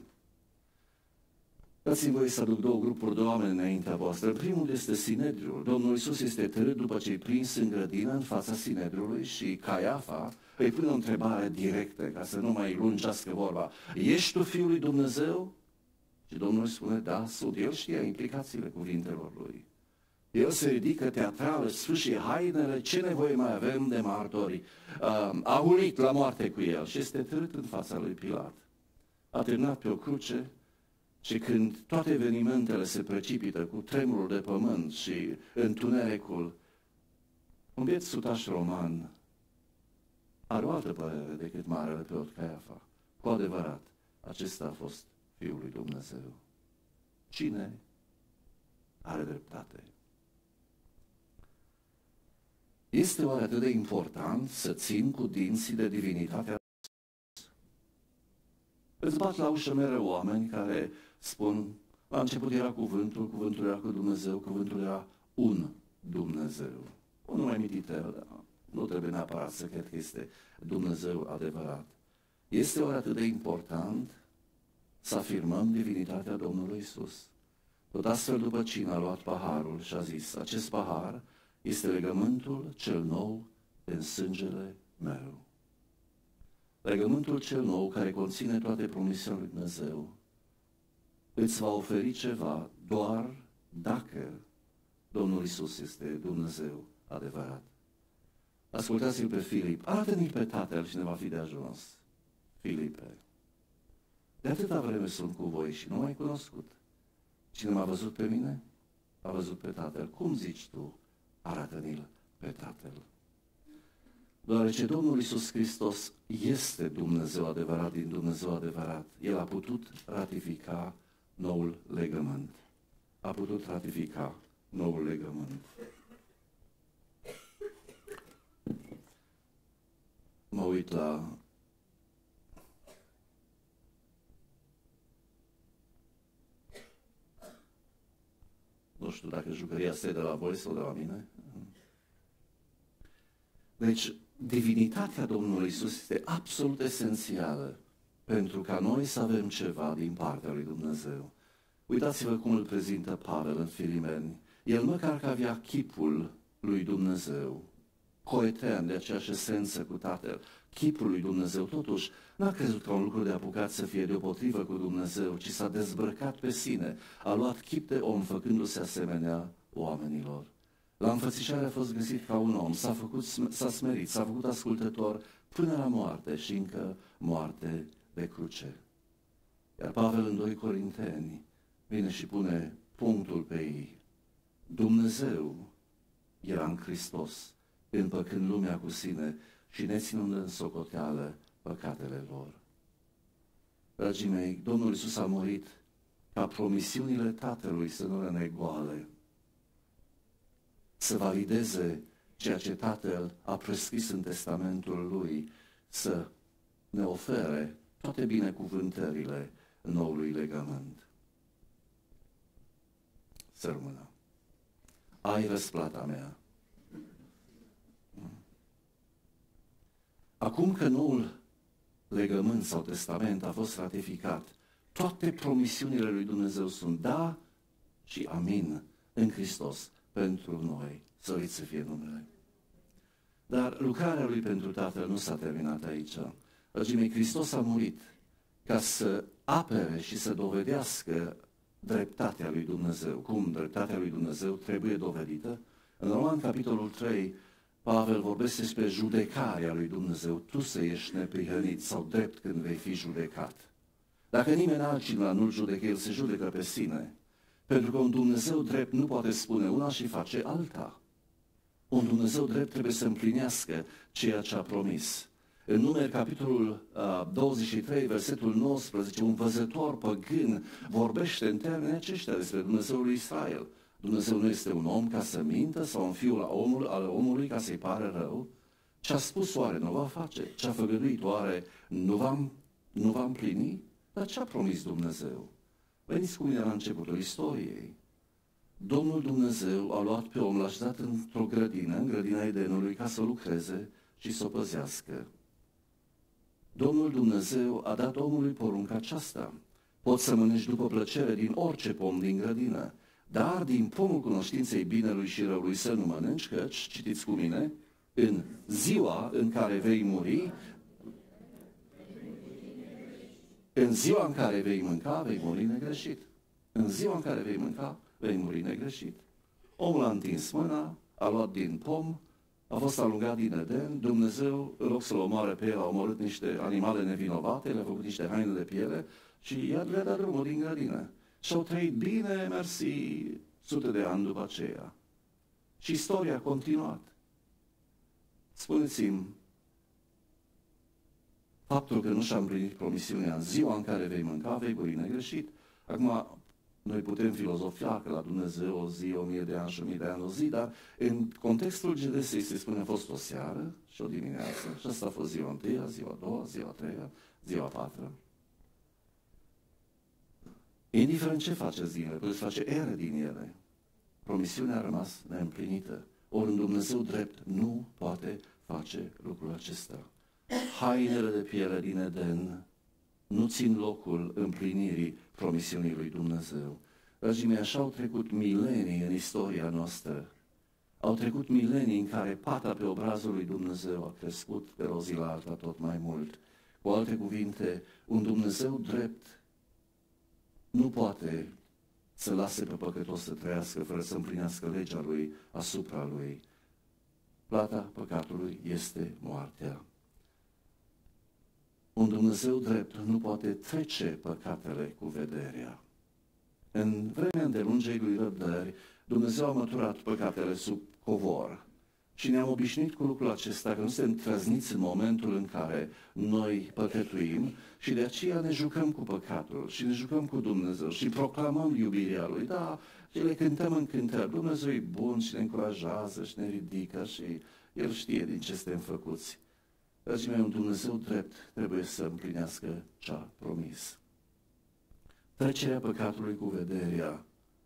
Dați-mi voie să aduc două grupuri de oameni înaintea voastră. Primul este Sinedriul. Domnul Iisus este târât după ce e prins în grădină în fața Sinedriului și Caiafa îi pune o întrebare directă, ca să nu mai lungească vorba. Ești tu Fiul lui Dumnezeu? Și Domnul îi spune, da, sunt. El știa implicațiile cuvintelor Lui. El se ridică teatral, își sfârșie hainele, ce nevoie mai avem de martori? A ulit la moarte cu el și este târât în fața lui Pilat. A terminat pe o cruce și când toate evenimentele se precipită cu tremurul de pământ și întunericul, un biet sutaș roman are o altă părere decât marele preot Caiafa. Cu adevărat, acesta a fost Fiul lui Dumnezeu. Cine are dreptate? Este oare atât de important să țin cu dinții de divinitatea? Îți bat la ușă mereu oameni care spun, la început era cuvântul, cuvântul era cu Dumnezeu, cuvântul era un Dumnezeu. Un nume mititel, dar nu trebuie neapărat să cred că este Dumnezeu adevărat. Este oare atât de important să afirmăm divinitatea Domnului Iisus? Tot astfel, după cină, a luat paharul și a zis, acest pahar este legământul cel nou în sângele meu. Legământul cel nou care conține toate promisiunile lui Dumnezeu îți va oferi ceva doar dacă Domnul Iisus este Dumnezeu adevărat. Ascultați-l pe Filip, arată-mi pe Tatăl și ne va fi de ajuns. Filipe, de atâta vreme sunt cu voi și nu m-ai cunoscut. Cine m-a văzut pe mine, a văzut pe Tatăl. Cum zici tu? Arată-mi-l pe Tatăl. Deoarece Domnul Iisus Hristos este Dumnezeu adevărat din Dumnezeu adevărat, El a putut ratifica noul legământ. A putut ratifica noul legământ. Mă uit la nu știu dacă jucăria este de la voi sau de la mine. Deci, divinitatea Domnului Iisus este absolut esențială pentru ca noi să avem ceva din partea lui Dumnezeu. Uitați-vă cum îl prezintă Pavel în Filimeni. El măcar că avea chipul lui Dumnezeu, coeten de aceeași esență cu Tatăl, chipul lui Dumnezeu, totuși n-a crezut ca un lucru de apucat să fie deopotrivă cu Dumnezeu, ci s-a dezbrăcat pe sine, a luat chip de om făcându-se asemenea oamenilor. La înfățișare a fost găsit ca un om, s-a smerit, s-a făcut ascultător până la moarte și încă moarte de cruce. Iar Pavel în 2 Corinteni vine și pune punctul pe ei. Dumnezeu era în Hristos, împăcând lumea cu sine și neținând în socoteală păcatele lor. Dragii mei, Domnul Iisus a murit ca promisiunile Tatălui să nu rămână goale, să valideze ceea ce Tatăl a prescris în testamentul Lui, să ne ofere toate binecuvântările noului legământ. Să rămână. Ai răsplata mea. Acum că noul legământ sau testament a fost ratificat, toate promisiunile lui Dumnezeu sunt da și amin în Hristos pentru noi. Slăvit să fie numele. Dar lucrarea lui pentru Tatăl nu s-a terminat aici. Dragii mei, Hristos a murit ca să apere și să dovedească dreptatea lui Dumnezeu. Cum dreptatea lui Dumnezeu trebuie dovedită? În Roman, capitolul 3, Pavel vorbește despre judecarea lui Dumnezeu. Tu să ești neprihănit sau drept când vei fi judecat. Dacă nimeni altcineva nu-l judecă, el se judecă pe sine. Pentru că un Dumnezeu drept nu poate spune una și face alta. Un Dumnezeu drept trebuie să împlinească ceea ce a promis. În Numeri, capitolul 23, versetul 19, un văzător păgân vorbește în termeni aceștia despre Dumnezeul lui Israel. Dumnezeu nu este un om ca să mintă sau un fiul al omului ca să-i pare rău. Ce a spus oare nu va face? Ce a făgăduit oare nu va împlini? Dar ce a promis Dumnezeu? Veniți cu mine la începutul istoriei. Domnul Dumnezeu a luat pe om, l-a așezat într-o grădină, în grădina Edenului, ca să lucreze și să o păzească. Domnul Dumnezeu a dat omului porunca aceasta. Poți să mănânci după plăcere din orice pom din grădină, dar din pomul cunoștinței binelui și răului să nu mănânci, căci, citiți cu mine, în ziua în care vei muri, în ziua în care vei mânca, vei muri negreșit. În ziua în care vei mânca, vei muri negreșit. Omul a întins mâna, a luat din pom, a fost alungat din Eden. Dumnezeu, în loc să-l omoare pe el, a omorât niște animale nevinovate, le-a făcut niște haine de piele și le-a dat drumul din grădină. Și au trăit bine, mersi, sute de ani după aceea. Și istoria a continuat. Spuneți-mi, faptul că nu și-a împlinit promisiunea în ziua în care vei mânca, vei muri negreșit. Acum, noi putem filozofia că la Dumnezeu o zi, 1000 de ani și 1000 de ani o zi, dar în contextul Genesei se spune a fost o seară și o dimineață și asta a fost ziua 1, ziua 2, ziua 3, ziua 4. Indiferent ce faceți din ele, puteți face ere din ele. Promisiunea a rămas neîmplinită. Ori un Dumnezeu drept nu poate face lucrul acesta. Hainele de piele din Eden nu țin locul împlinirii promisiunii lui Dumnezeu. Dragii mei, așa au trecut milenii în istoria noastră. Au trecut milenii în care pata pe obrazul lui Dumnezeu a crescut de o zi la alta tot mai mult. Cu alte cuvinte, un Dumnezeu drept nu poate să lase pe păcătos să trăiască fără să împlinească legea lui asupra lui. Plata păcatului este moartea. Un Dumnezeu drept nu poate trece păcatele cu vederea. În vremea îndelungei lui răbdări, Dumnezeu a măturat păcatele sub covor. Și ne-am obișnuit cu lucrul acesta, că nu suntem trăzniți în momentul în care noi păcătuim și de aceea ne jucăm cu păcatul și ne jucăm cu Dumnezeu și proclamăm iubirea Lui. Da, și le cântăm în cântări. Dumnezeu e bun și ne încurajează și ne ridică și El știe din ce suntem făcuți. Dragii mei, un Dumnezeu drept trebuie să împlinească ce a promis. Trecerea păcatului cu vederea,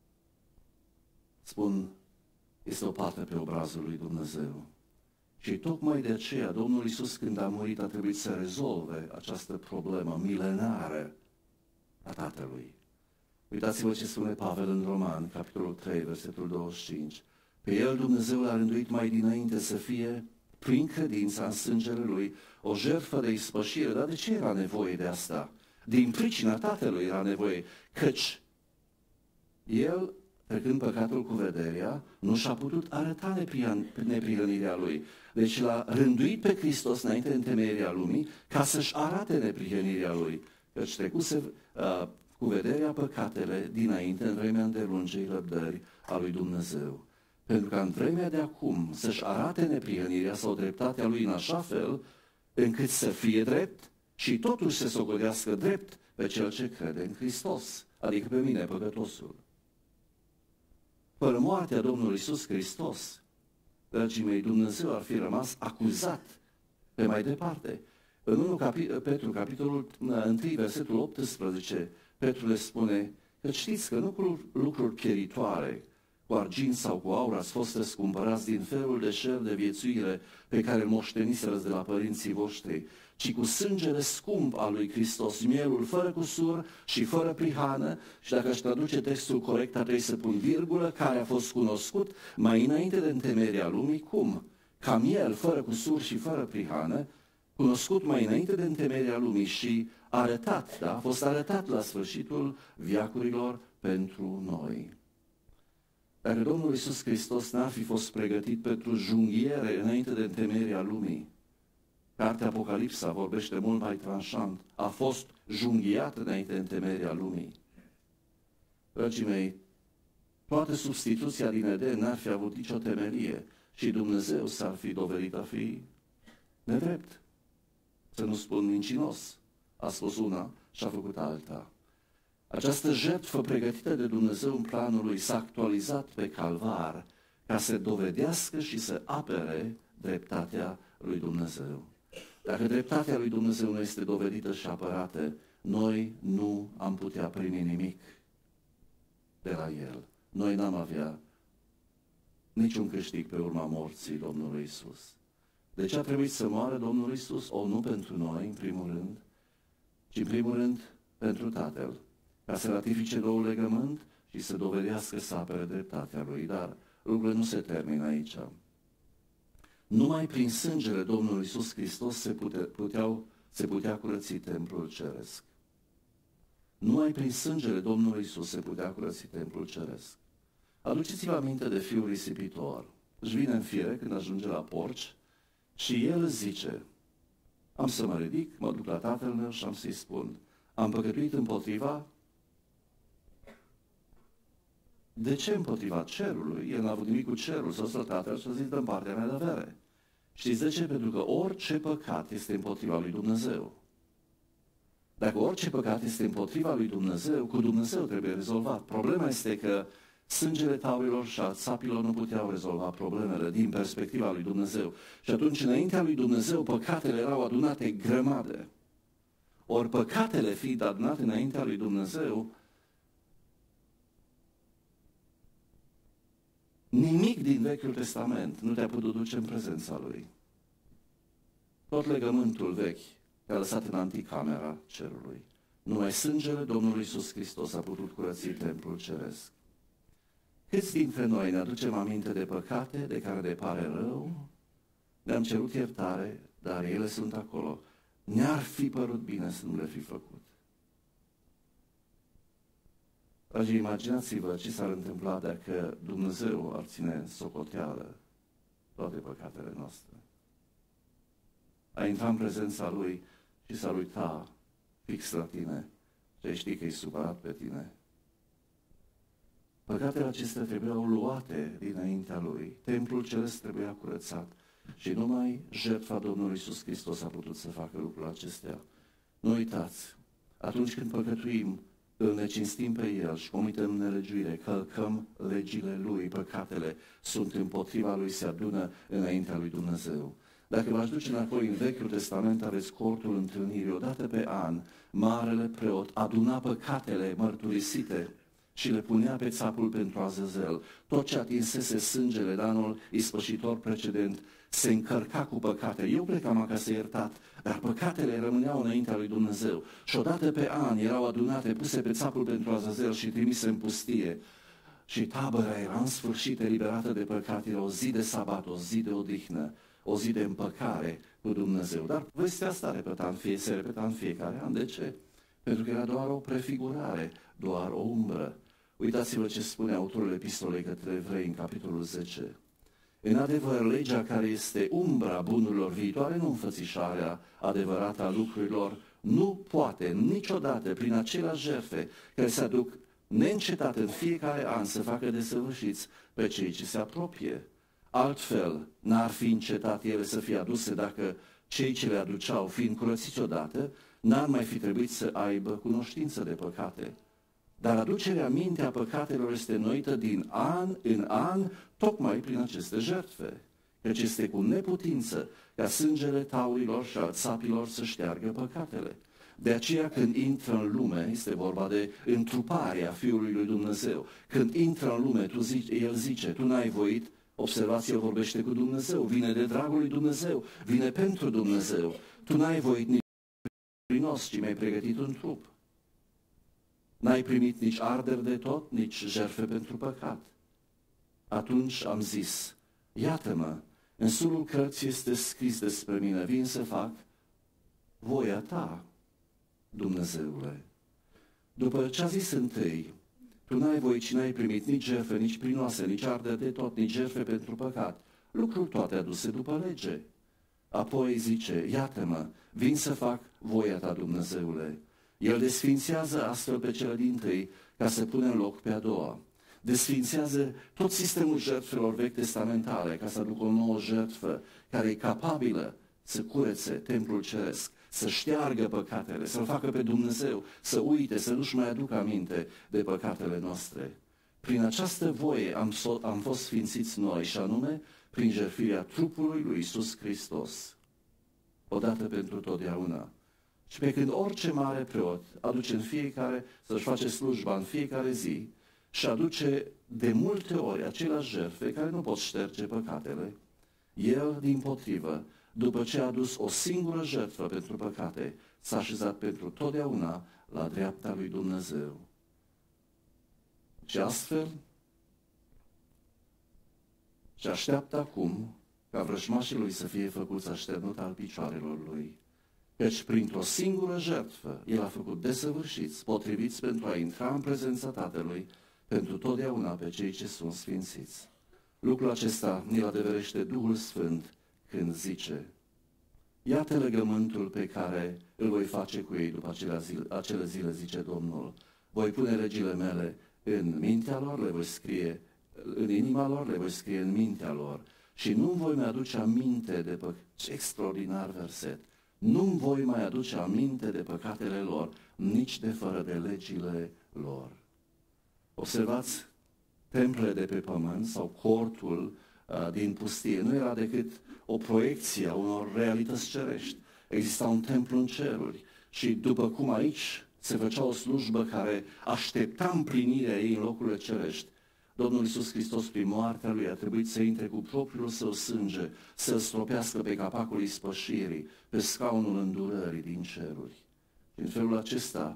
spun, este o parte pe obrazul lui Dumnezeu. Și tocmai de aceea Domnul Iisus, când a murit, a trebuit să rezolve această problemă milenară a Tatălui. Uitați-vă ce spune Pavel în Roman, capitolul 3, versetul 25. Pe El Dumnezeu l-a rânduit mai dinainte să fie, prin credința în sângele Lui, o jertfă de ispășire. Dar de ce era nevoie de asta? Din pricina Tatălui era nevoie, căci El, trecând păcatul cu vederea, nu și-a putut arăta neprihănirea Lui. Deci l-a rânduit pe Hristos înainte de întemeierea lumii ca să-și arate neprihănirea Lui. Căci trecuse cu vederea păcatele dinainte în vremea îndelungei răbdări a lui Dumnezeu. pentru ca în vremea de acum să-și arate neprihănirea sau dreptatea lui în așa fel încât să fie drept și totuși să socotească drept pe cel ce crede în Hristos, adică pe mine, păcătosul. Fără moartea Domnului Iisus Hristos, dragii mei, Dumnezeu ar fi rămas acuzat pe mai departe. În 1 Petru, capitolul 1, versetul 18, Petru le spune că știți că nu cu lucruri pieritoare, cu argint sau cu aur ați fost răscumpărați din felul de șer de viețuire pe care îl moșteniseră de la părinții voștri, ci cu sângele scump al lui Hristos, mielul fără cusur și fără prihană, și dacă aș traduce textul corect, ar trebui să pun virgulă, care a fost cunoscut mai înainte de întemeierea lumii, cum? Ca miel fără cusur și fără prihană, cunoscut mai înainte de întemeierea lumii și arătat, da? A fost arătat la sfârșitul veacurilor pentru noi. Dacă Domnul Iisus Hristos n-ar fi fost pregătit pentru junghiere înainte de întemeierea lumii, cartea Apocalipsa vorbește mult mai tranșant, a fost junghiat înainte de întemeierea lumii. Dragii mei, toată substituția din Eden n-ar fi avut nicio temelie și Dumnezeu s-ar fi dovedit a fi nedrept, să nu spun mincinos. A spus una și a făcut alta. Această jertfă pregătită de Dumnezeu în planul lui s-a actualizat pe calvar ca să dovedească și să apere dreptatea lui Dumnezeu. Dacă dreptatea lui Dumnezeu nu este dovedită și apărată, noi nu am putea primi nimic de la El. Noi n-am avea niciun câștig pe urma morții Domnului Iisus. De ce a trebuit să moară Domnul Iisus? Nu pentru noi, în primul rând, ci în primul rând pentru Tatăl, ca să ratifice noul legământ și să dovedească să apere dreptatea Lui. Dar lucrurile nu se termină aici. Numai prin sângele Domnului Iisus Hristos se putea curăți templul ceresc. Numai prin sângele Domnului Iisus se putea curăți templul ceresc. Aduceți-vă aminte de fiul risipitor. Își vine în fire când ajunge la porci și el zice: am să mă ridic, mă duc la tatăl meu și am să-i spun: am păcătuit împotriva. De ce împotriva cerului? El n-a avut nimic cu cerul, s-a dus tatăl și a zis: dă-mi partea mea de avere. Știți de ce? Pentru că orice păcat este împotriva lui Dumnezeu. Dacă orice păcat este împotriva lui Dumnezeu, cu Dumnezeu trebuie rezolvat. Problema este că sângele taurilor și al țapilor nu puteau rezolva problemele din perspectiva lui Dumnezeu. Și atunci, înaintea lui Dumnezeu, păcatele erau adunate grămadă. Ori păcatele fiind adunate înaintea lui Dumnezeu, nimic din Vechiul Testament nu te-a putut duce în prezența Lui. Tot legământul vechi te-a lăsat în anticamera cerului. Numai sângele Domnului Iisus Hristos a putut curăți templul ceresc. Câți dintre noi ne aducem aminte de păcate de care ne pare rău, ne-am cerut iertare, dar ele sunt acolo. Ne-ar fi părut bine să nu le fi făcut. Dragii, imaginați-vă ce s-ar întâmpla dacă Dumnezeu ar ține în socoteală toate păcatele noastre. A intra în prezența Lui și s-ar uita fix la tine și ai ști că e supărat pe tine. Păcatele acestea trebuiau luate dinaintea Lui. Templul ceresc trebuia curățat. Și numai jertfa Domnului Iisus Hristos a putut să facă lucrurile acestea. Nu uitați, atunci când păcătuim, îl necinstim pe El și comitem nelegiuire, călcăm legile Lui, păcatele sunt împotriva Lui, se adună înaintea Lui Dumnezeu. Dacă v-aș duce înapoi în Vechiul Testament, aveți cortul întâlnirii, odată pe an, marele preot aduna păcatele mărturisite și le punea pe țapul pentru Azazel. Tot ce atinsese sângele de anul ispășitor precedent se încărca cu păcate. Eu plecam acasă iertat, dar păcatele rămâneau înaintea lui Dumnezeu. Și odată pe an erau adunate, puse pe țapul pentru Azazel și trimise în pustie. Și tabăra era în sfârșit eliberată de păcat. Era o zi de sabat, o zi de odihnă, o zi de împăcare cu Dumnezeu. Dar vestea asta se repeta în fiecare an. De ce? Pentru că era doar o prefigurare, doar o umbră. Uitați-vă ce spune autorul epistolei către evrei în capitolul 10. În adevăr, legea care este umbra bunurilor viitoare, nu înfățișarea adevărată a lucrurilor, nu poate niciodată, prin aceleași jertfe care se aduc neîncetat în fiecare an să facă desăvârșiți pe cei ce se apropie. Altfel, n-ar fi încetat ele să fie aduse dacă cei ce le aduceau, fiind curățiți odată, n-ar mai fi trebuit să aibă cunoștință de păcate. Dar aducerea minte a păcatelor este înnoită din an în an, tocmai prin aceste jertfe, căci este cu neputință ca sângele taurilor și al țapilor să șteargă păcatele. De aceea când intră în lume, este vorba de întruparea Fiului lui Dumnezeu, când intră în lume, el zice, tu n-ai voit, observați, el vorbește cu Dumnezeu, vine de dragul lui Dumnezeu, vine pentru Dumnezeu, tu n-ai voit nici prinos, ci mi-ai pregătit un trup. N-ai primit nici arderi de tot, nici jertfe pentru păcat. Atunci am zis, iată-mă, în sulul cărții este scris despre mine, vin să fac voia ta, Dumnezeule. După ce a zis întâi, tu n-ai voit și n-ai primit nici jertfe, nici prinoase, nici arderi de tot, nici jertfe pentru păcat, lucruri toate aduse după lege. Apoi zice, iată-mă, vin să fac voia ta, Dumnezeule. El desfințează astfel pe cele dintâi ca să pune în loc pe a doua. Desfințează tot sistemul jertfelor vechi testamentale ca să aducă o nouă jertfă care e capabilă să curețe templul ceresc, să șteargă păcatele, să-L facă pe Dumnezeu, să uite, să nu-și mai aducă aminte de păcatele noastre. Prin această voie am fost sfințiți noi, și anume prin jertfirea trupului lui Iisus Hristos, odată pentru totdeauna. Și pe când orice mare preot aduce în fiecare, să-și face slujba în fiecare zi și aduce de multe ori aceleași jertfe care nu pot șterge păcatele, el, dimpotrivă, după ce a adus o singură jertfă pentru păcate, s-a așezat pentru totdeauna la dreapta lui Dumnezeu. Și astfel, și așteaptă acum ca vrăjmașii lui să fie făcuți așternut al picioarelor lui. Căci printr-o singură jertfă, el a făcut desăvârșiți, potriviți pentru a intra în prezența Tatălui, pentru totdeauna pe cei ce sunt sfințiți. Lucrul acesta ne-l adeverește Duhul Sfânt când zice, iată legământul pe care îl voi face cu ei după acele zile, zice Domnul. Voi pune legile mele în mintea lor, le voi scrie în inima lor, le voi scrie în mintea lor și nu-mi voi mai aduce aminte de ce extraordinar verset. Nu-mi voi mai aduce aminte de păcatele lor, nici de fără de legile lor. Observați, templele de pe pământ sau cortul din pustie nu era decât o proiecție a unor realități cerești. Exista un templu în ceruri și după cum aici se făcea o slujbă care aștepta împlinirea ei în locurile cerești, Domnul Iisus Hristos, prin moartea Lui, a trebuit să intre cu propriul Său sânge, să-L stropească pe capacul ispășirii, pe scaunul îndurării din ceruri. În felul acesta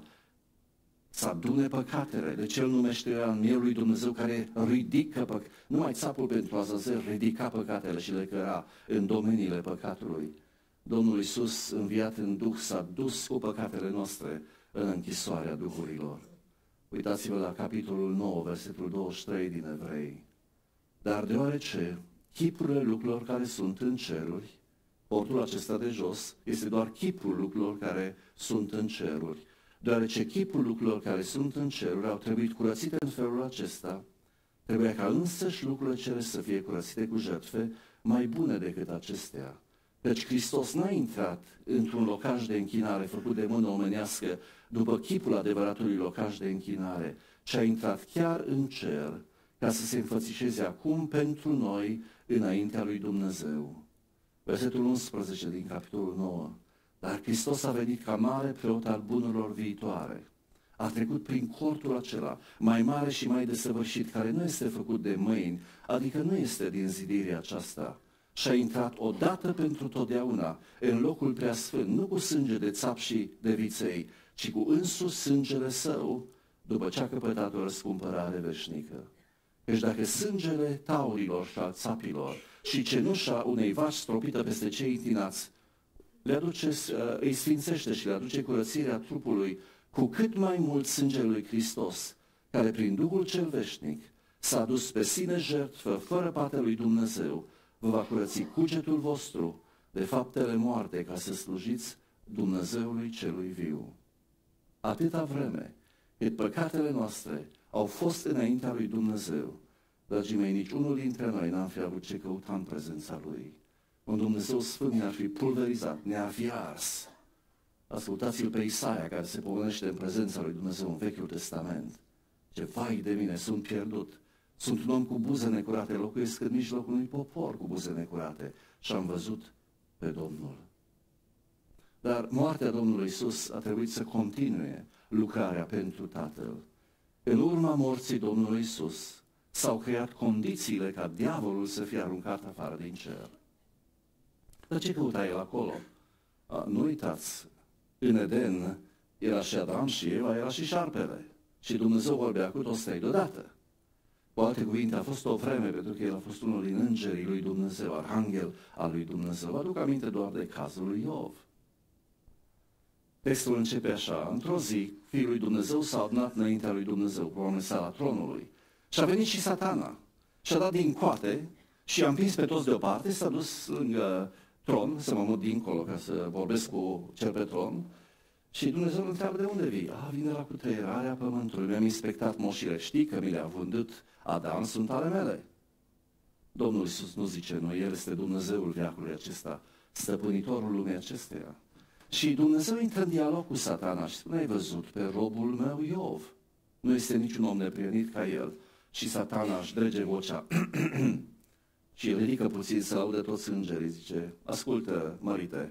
să adune păcatele. Deci El numește în mielul lui Dumnezeu care ridică numai țapul pentru Azazel ridica păcatele și le căra în domeniile păcatului. Domnul Iisus, înviat în Duh, s-a dus cu păcatele noastre în închisoarea duhurilor. Uitați-vă la capitolul 9, versetul 23 din Evrei. Dar deoarece chipurile lucrurilor care sunt în ceruri, portul acesta de jos este doar chipul lucrurilor care sunt în ceruri, deoarece chipul lucrurilor care sunt în ceruri au trebuit curățite în felul acesta, trebuia ca însăși lucrurile cerești să fie curățite cu jertfe mai bune decât acestea. Deci Hristos n-a intrat într-un locaș de închinare făcut de mână omenească după chipul adevăratului locaș de închinare, ci a intrat chiar în cer ca să se înfățișeze acum pentru noi înaintea lui Dumnezeu. Versetul 11 din capitolul 9. Dar Hristos a venit ca mare preot al bunurilor viitoare. A trecut prin cortul acela, mai mare și mai desăvârșit, care nu este făcut de mâini, adică nu este din zidirea aceasta, și a intrat odată pentru totdeauna în locul preasfânt, nu cu sânge de țap și de viței, ci cu însuși sângele Său, după ce a căpătat o răscumpărare veșnică. Căci dacă sângele taurilor și al țapilor și cenușa unei vaci stropită peste cei întinați îi sfințește și le aduce curățirea trupului, cu cât mai mult sângele lui Hristos, care prin Duhul cel veșnic s-a dus pe sine jertfă fără pată lui Dumnezeu, vă va curăți cugetul vostru de faptele moarte ca să slujiți Dumnezeului celui viu. Atâta vreme cât păcatele noastre au fost înaintea lui Dumnezeu. Dragii mei, niciunul dintre noi n-am fi avut ce căuta în prezența Lui. Un Dumnezeu Sfânt ne-ar fi pulverizat, ne-ar fi ars. Ascultați-l pe Isaia, care se pomenește în prezența lui Dumnezeu în Vechiul Testament. Ce vai de mine, sunt pierdut. Sunt un om cu buze necurate, locuiesc în mijlocul unui popor cu buze necurate și am văzut pe Domnul. Dar moartea Domnului Iisus a trebuit să continue lucrarea pentru Tatăl. În urma morții Domnului Iisus s-au creat condițiile ca diavolul să fie aruncat afară din cer. Dar ce căuta el acolo? Nu uitați, în Eden era și Adam și Eva, era și șarpele. Și Dumnezeu vorbea cu toți trei deodată. Cu alte cuvinte, a fost o vreme, pentru că el a fost unul din îngerii lui Dumnezeu, arhanghel al lui Dumnezeu. Vă aduc aminte doar de cazul lui Iov. Textul începe așa: într-o zi, Fiul lui Dumnezeu s-a adunat înaintea lui Dumnezeu, probabil în sala tronului. Și a venit și Satana. Și-a dat din coate și i-a împins pe toți deoparte, s-a dus lângă tron, să mă mut dincolo ca să vorbesc cu cel pe tron. Și Dumnezeu îl întreabă: de unde vii? Vine la cutreierarea pământului. Mi-am inspectat moșile, știi că mi le-a vândut Adam, sunt ale mele. Domnul Iisus nu zice noi, El este Dumnezeul veacului acesta, stăpânitorul lumii acesteia. Și Dumnezeu intră în dialog cu Satana și spune: ai văzut pe robul meu Iov? Nu este niciun om neprienit ca el. Și Satana își drege vocea și îl ridică puțin să audă toți îngerii. Zice: ascultă, mărite,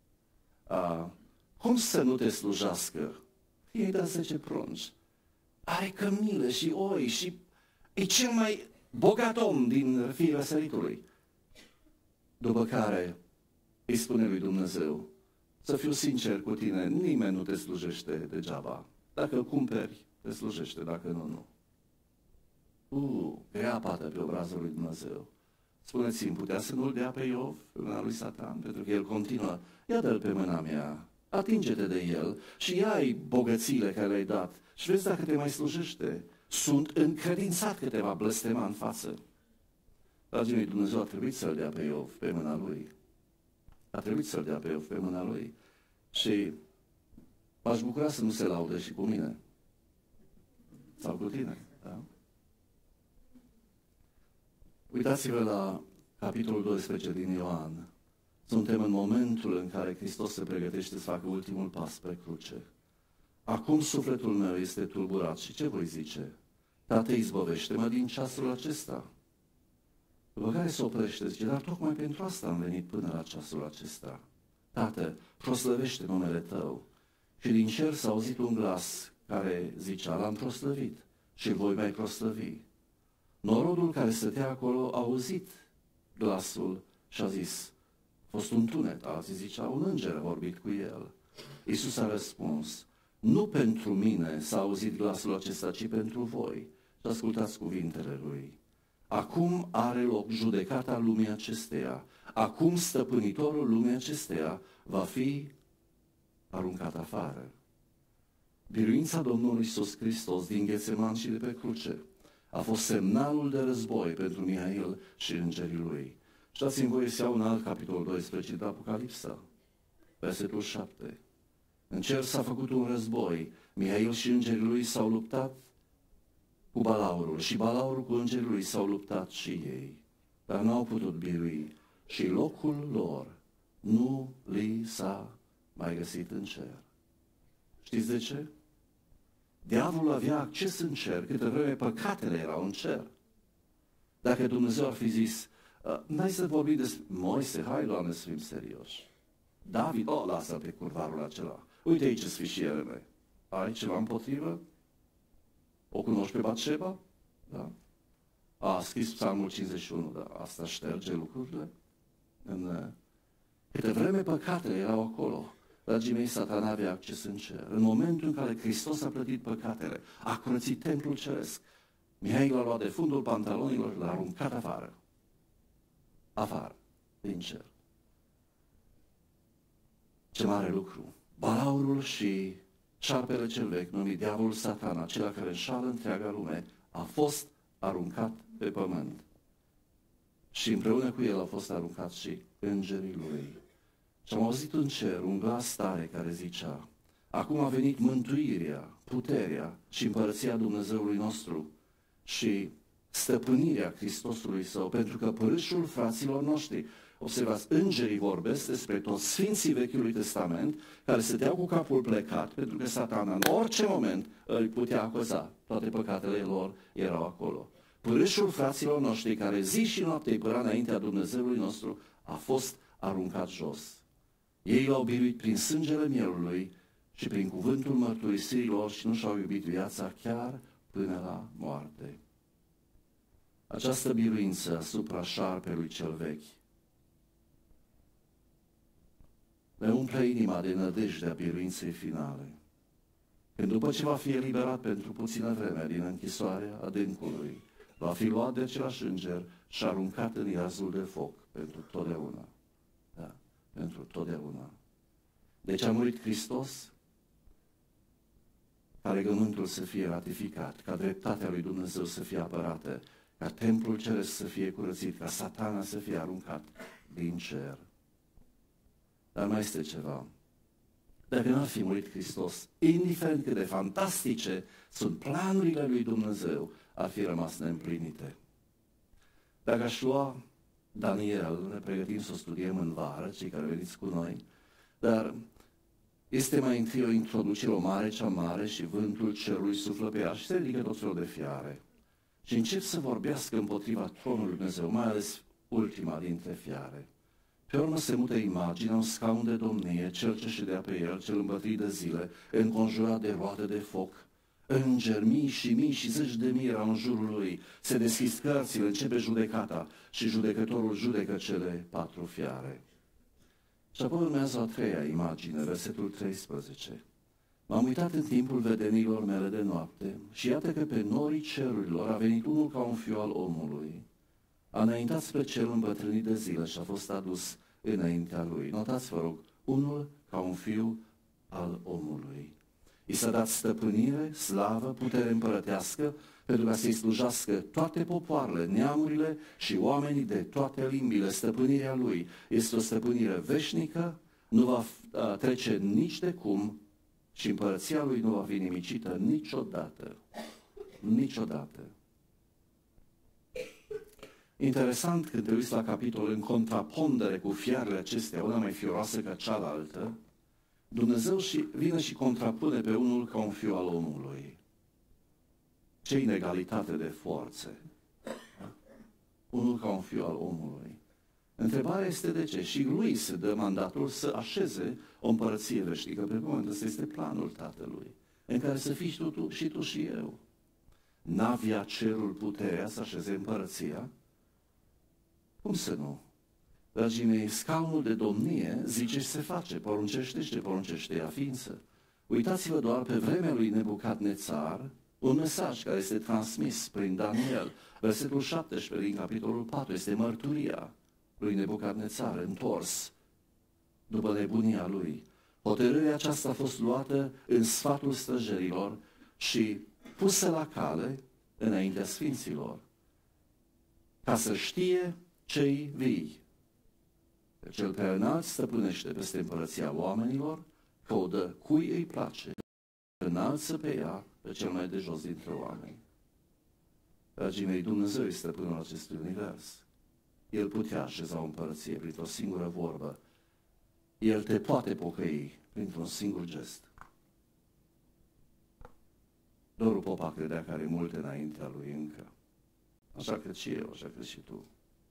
cum să nu te slujească? I-ai dat 10 prunci, are cămile și oi și e cel mai bogat om din fiii răsăritului. După care îi spune lui Dumnezeu: să fiu sincer cu tine, nimeni nu te slujește degeaba. Dacă îl cumperi, te slujește, dacă nu, nu. Grea pată pe obrazul lui Dumnezeu. Spuneți-mi, putea să nu-l dea pe Iov, pe mâna lui Satan? Pentru că el continuă: ia dă-l pe mâna mea, atinge-te de el și ia-i bogățiile care le-ai dat și vezi dacă te mai slujește. Sunt încredințat că te va blestema în față. Dragii mei, Dumnezeu a trebuit să-l dea pe Iov pe mâna lui. A trebuit să-l dea pe Iov pe mâna lui. Și m-aș bucura să nu se laude și cu mine. Sau cu tine. Da? Uitați-vă la capitolul 12 din Ioan. Suntem în momentul în care Hristos se pregătește să facă ultimul pas pe cruce. Acum sufletul meu este tulburat și ce voi zice? Tată, izbăvește-mă din ceasul acesta. După care se oprește, zice: dar tocmai pentru asta am venit până la ceasul acesta. Tată, proslăvește numele Tău. Și din cer s-a auzit un glas care zicea: l-am proslăvit și îl voi mai proslăvi. Norodul care stătea acolo a auzit glasul și a zis: a fost un tunet. Alții zicea: un înger a vorbit cu el. Iisus a răspuns: nu pentru mine s-a auzit glasul acesta, ci pentru voi. Și ascultați cuvintele lui. Acum are loc judecata lumii acesteia. Acum stăpânitorul lumii acesteia va fi aruncat afară. Biruința Domnului Iisus Hristos din Ghețeman și de pe cruce a fost semnalul de război pentru Mihail și îngerii lui. Și dați-mi voie să iau un alt capitol 12 de Apocalipsa, versetul 7. În cer s-a făcut un război. Mihail și îngerii lui s-au luptat cu balaurul și balaurul cu îngerii lui s-au luptat și ei, dar n-au putut birui și locul lor nu li s-a mai găsit în cer. Știți de ce? Diavolul avea acces în cer câte vreme păcatele erau în cer. Dacă Dumnezeu ar fi zis: n-ai să vorbi despre Moise, hai, Doamne, să fim serioși. David, lasă pe curvarul acela. Uite aici sfișierele. Ai ceva împotrivă? O cunoști pe Batșeba? Da? A scris Psalmul 51, da, asta șterge lucrurile. Câte vreme păcatele erau acolo, dragii mei, Satana avea acces în cer. În momentul în care Hristos a plătit păcatele, a curățit templul ceresc, Mihail l-a luat de fundul pantalonilor și l-a aruncat afară. Afară, din cer. Ce mare lucru! Balaurul și șarpele cel vechi, numit diavolul Satana, acela care înșală întreaga lume, a fost aruncat pe pământ. Și împreună cu el au fost aruncați și îngerii lui. Și am auzit în cer un glas tare care zicea: acum a venit mântuirea, puterea și împărăția Dumnezeului nostru și stăpânirea Hristosului Său, pentru că părâșul fraților noștri, observați, îngerii vorbesc despre toți sfinții Vechiului Testament care stăteau cu capul plecat, pentru că Satana în orice moment îl putea acuza. Toate păcatele lor erau acolo. Părâșul fraților noștri, care zi și noapte îi părea înaintea Dumnezeului nostru, a fost aruncat jos. Ei l-au biruit prin sângele mielului și prin cuvântul mărturisirilor și nu și-au iubit viața chiar până la moarte. Această biruință asupra șarpelui cel vechi ne umple inima de nădejdea biruinței finale. Când după ce va fi eliberat pentru puțină vreme din închisoarea adâncului, va fi luat de același înger și aruncat în iazul de foc pentru totdeauna. Da, pentru totdeauna. Deci a murit Hristos, ca legământul să fie ratificat, ca dreptatea lui Dumnezeu să fie apărată, ca templul ceresc să fie curățit, ca Satana să fie aruncat din cer. Dar mai este ceva. Dacă n-ar fi murit Hristos, indiferent cât de fantastice sunt planurile lui Dumnezeu, ar fi rămas neîmplinite. Dacă aș lua Daniel, ne pregătim să o studiem în vară, cei care veniți cu noi, dar este mai întâi o introducere, o mare cea mare și vântul cerului suflă pe ea și se ridică tot felul de fiare. Și încep să vorbească împotriva tronului Dumnezeu, mai ales ultima dintre fiare. Pe urmă se mută imaginea, un scaun de domnie, cel ce ședea pe el, cel îmbătrit de zile, înconjurat de roade de foc. Îngeri mii și zeci de mii erau în jurul lui. Se deschis cărțile, începe judecata și judecătorul judecă cele 4 fiare. Și apoi urmează a 3-a imagine, versetul 13. M-am uitat în timpul vedenilor mele de noapte și iată că pe norii cerurilor a venit unul ca un fiu al omului. A înaintat spre cel îmbătrânit de zile și a fost adus înaintea lui. Notați, vă rog, unul ca un fiu al omului. I s-a dat stăpânire, slavă, putere împărătească, pentru ca să-i slujească toate popoarele, neamurile și oamenii de toate limbile. Stăpânirea lui este o stăpânire veșnică, nu va trece nici de cum și împărăția lui nu va fi nimicită niciodată. Niciodată. Interesant când te uiți la capitol în contrapondere cu fiarele acestea, una mai fioroasă ca cealaltă, Dumnezeu vine și contrapune pe unul ca un fiu al omului. Ce inegalitate de forțe! Unul ca un fiu al omului. Întrebarea este de ce? Și lui se dă mandatul să așeze o împărăție veșnică pe pământ. Ăsta este planul Tatălui, în care să fii și tu și eu. N-avea cerul puterea să așeze împărăția? Cum să nu? Dragii mei, scaunul de domnie zice și se face, poruncește și ce poruncește ea ființă. Uitați-vă doar pe vremea lui Nebucadnețar, un mesaj care este transmis prin Daniel. Versetul 17 din capitolul 4 este mărturia lui Nebucadnețar, întors după nebunia lui. Hotărârea aceasta a fost luată în sfatul străjerilor și pusă la cale înaintea sfinților, ca să știe cei vii. Cel prea înalt stăpânește peste împărăția oamenilor, că o dă cui îi place, înalță pe ea pe cel mai de jos dintre oameni. Dragii mei, Dumnezeu este stăpânul acestui univers. El putea așeza o împărăție printr-o singură vorbă. El te poate pocăi printr-un singur gest. Doru Popa credea că are multe înaintea lui încă. Așa cred și eu, așa cred și tu.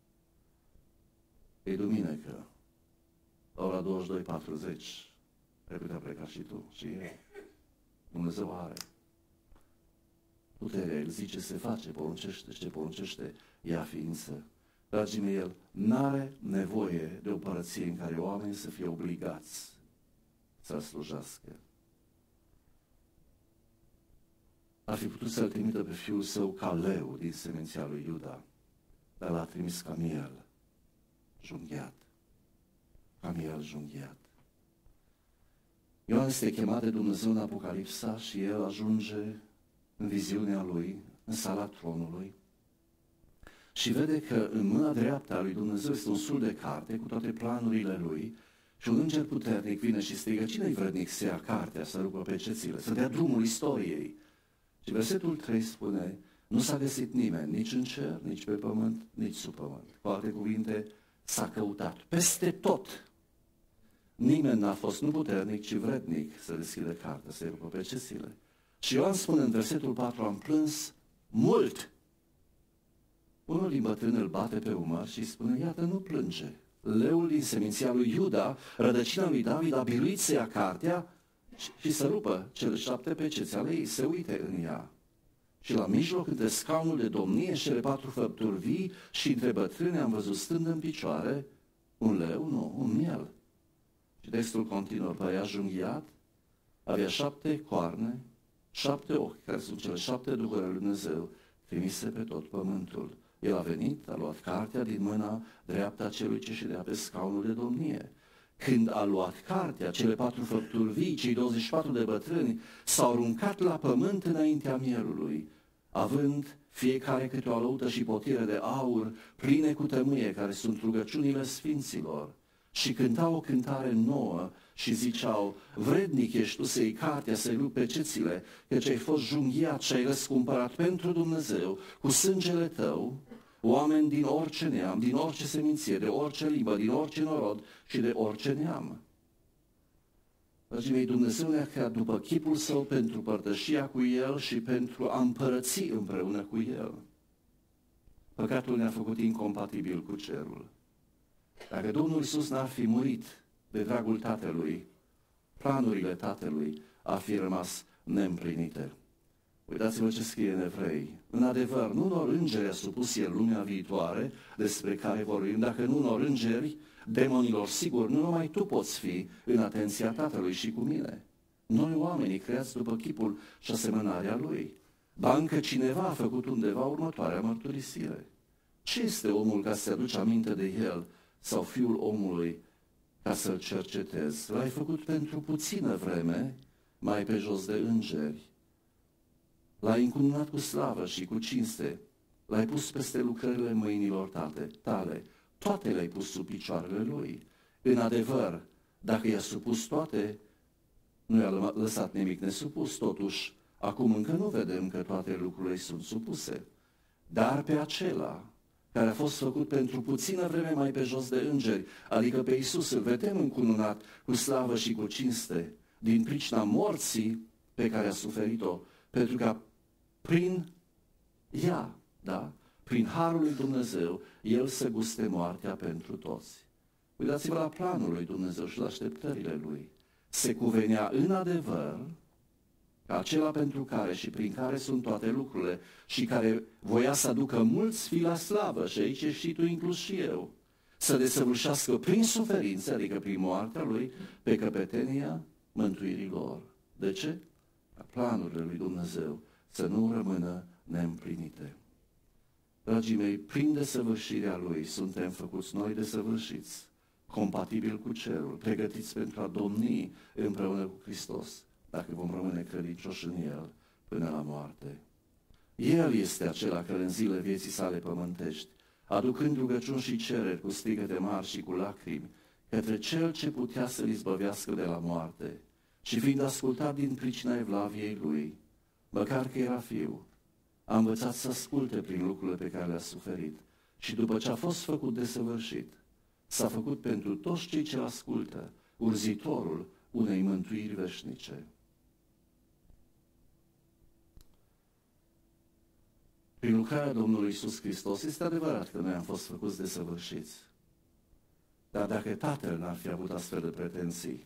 E duminică, la ora 22:40, ai putea pleca și tu, și eu. Dumnezeu are. Puterea, El zice, se face, poruncește, ce poruncește, ea ființă. Dragii mei, El n-are nevoie de o împărăție în care oamenii să fie obligați să-L slujească. Ar fi putut să-L trimită pe fiul său ca leu din semenția lui Iuda, dar l-a trimis ca miel junghiat. Ca miel junghiat. Ioan este chemat de Dumnezeu în Apocalipsa și el ajunge în viziunea lui, în sala tronului, și vede că în mâna dreaptă a lui Dumnezeu este un sul de carte cu toate planurile lui Și un înger puternic vine și strigă, cine-i vrednic să ia cartea, să rupă pecețile, să dea drumul istoriei? Și versetul 3 spune, nu s-a găsit nimeni, nici în cer, nici pe pământ, nici sub pământ. Cu alte cuvinte, s-a căutat peste tot. Nimeni n-a fost nu puternic, ci vrednic să deschidă cartea, să-i rupă pecețile. Și Ioan spune în versetul 4, am plâns mult. Unul din bătrâni îl bate pe umăr și îi spune, iată, nu plânge. Leul din seminția lui Iuda, rădăcina lui David, a biruit să ia cartea și să rupă cele 7 peceți ale ei, se uite în ea. Și la mijloc, între scaunul de domnie și cele 4 făpturi vii și între bătrâni am văzut stând în picioare un leu, nu, un miel. Și textul continuă, părea junghiat, avea 7 coarne, 7 ochi, care sunt cele 7 duhuri ale lui Dumnezeu, trimise pe tot pământul. El a venit, a luat cartea din mâna dreaptă a celui ce ședea pe scaunul de domnie. Când a luat cartea, cele 4 făpturi vii, cei 24 de bătrâni, s-au aruncat la pământ înaintea mielului, având fiecare câte o alăută și potire de aur, pline cu tămâie, care sunt rugăciunile sfinților. Și cântau o cântare nouă și ziceau, vrednic ești tu să iei cartea, să-i rupi pecețile, căci ai fost junghiat și ai răscumpărat pentru Dumnezeu cu sângele tău oameni din orice neam, din orice seminție, de orice limbă, din orice norod și de orice neam. Dragii mei, Dumnezeu ne-a creat după chipul Său pentru părtășia cu El și pentru a împărăți împreună cu El. Păcatul ne-a făcut incompatibil cu cerul. Dacă Domnul Iisus n-ar fi murit de dragul Tatălui, planurile Tatălui ar fi rămas neîmplinite. Uitați-vă ce scrie în Evrei. În adevăr, nu unor îngeri a supus El lumea viitoare despre care vorbim, dacă nu unor îngeri, demonilor, sigur, nu numai tu poți fi în atenția Tatălui și cu mine. Noi oamenii creați după chipul și asemănarea Lui. Ba încă cineva a făcut undeva următoarea mărturisire. Ce este omul ca să se aduce aminte de el sau fiul omului ca să-l cercetezi? L-ai făcut pentru puțină vreme, mai pe jos de îngeri. L-ai încununat cu slavă și cu cinste, l-ai pus peste lucrările mâinilor tale, toate le-ai pus sub picioarele lui. În adevăr, dacă i-a supus toate, nu i-a lăsat nimic nesupus, totuși, acum încă nu vedem că toate lucrurile sunt supuse. Dar pe acela care a fost făcut pentru puțină vreme mai pe jos de îngeri, adică pe Iisus, îl vedem încununat cu slavă și cu cinste, din pricina morții pe care a suferit-o, pentru că prin ea, da, prin harul lui Dumnezeu, El să guste moartea pentru toți. Uitați-vă la planul lui Dumnezeu și la așteptările Lui. Se cuvenea în adevăr ca acela pentru care și prin care sunt toate lucrurile și care voia să aducă mulți fii la slavă, și aici ești și tu inclus și eu, să desăvârșească prin suferință, adică prin moartea Lui, pe căpetenia mântuirii lor. De ce? Ca planurile lui Dumnezeu să nu rămână neîmplinite. Dragii mei, prin desăvârșirea Lui suntem făcuți noi desăvârșiți, compatibil cu cerul, pregătiți pentru a domni împreună cu Hristos, dacă vom rămâne credincioși în El până la moarte. El este acela care în zile vieții sale pământești, aducând rugăciuni și cereri cu strigăte mari și cu lacrimi, către Cel ce putea să-L izbăvească de la moarte, și fiind ascultat din pricina evlaviei Lui, măcar că era fiu, a învățat să asculte prin lucrurile pe care le-a suferit și după ce a fost făcut desăvârșit, s-a făcut pentru toți cei ce ascultă urzitorul unei mântuiri veșnice. Prin lucrarea Domnului Iisus Hristos este adevărat că noi am fost făcuți desăvârșiți. Dar dacă Tatăl n-ar fi avut astfel de pretenții,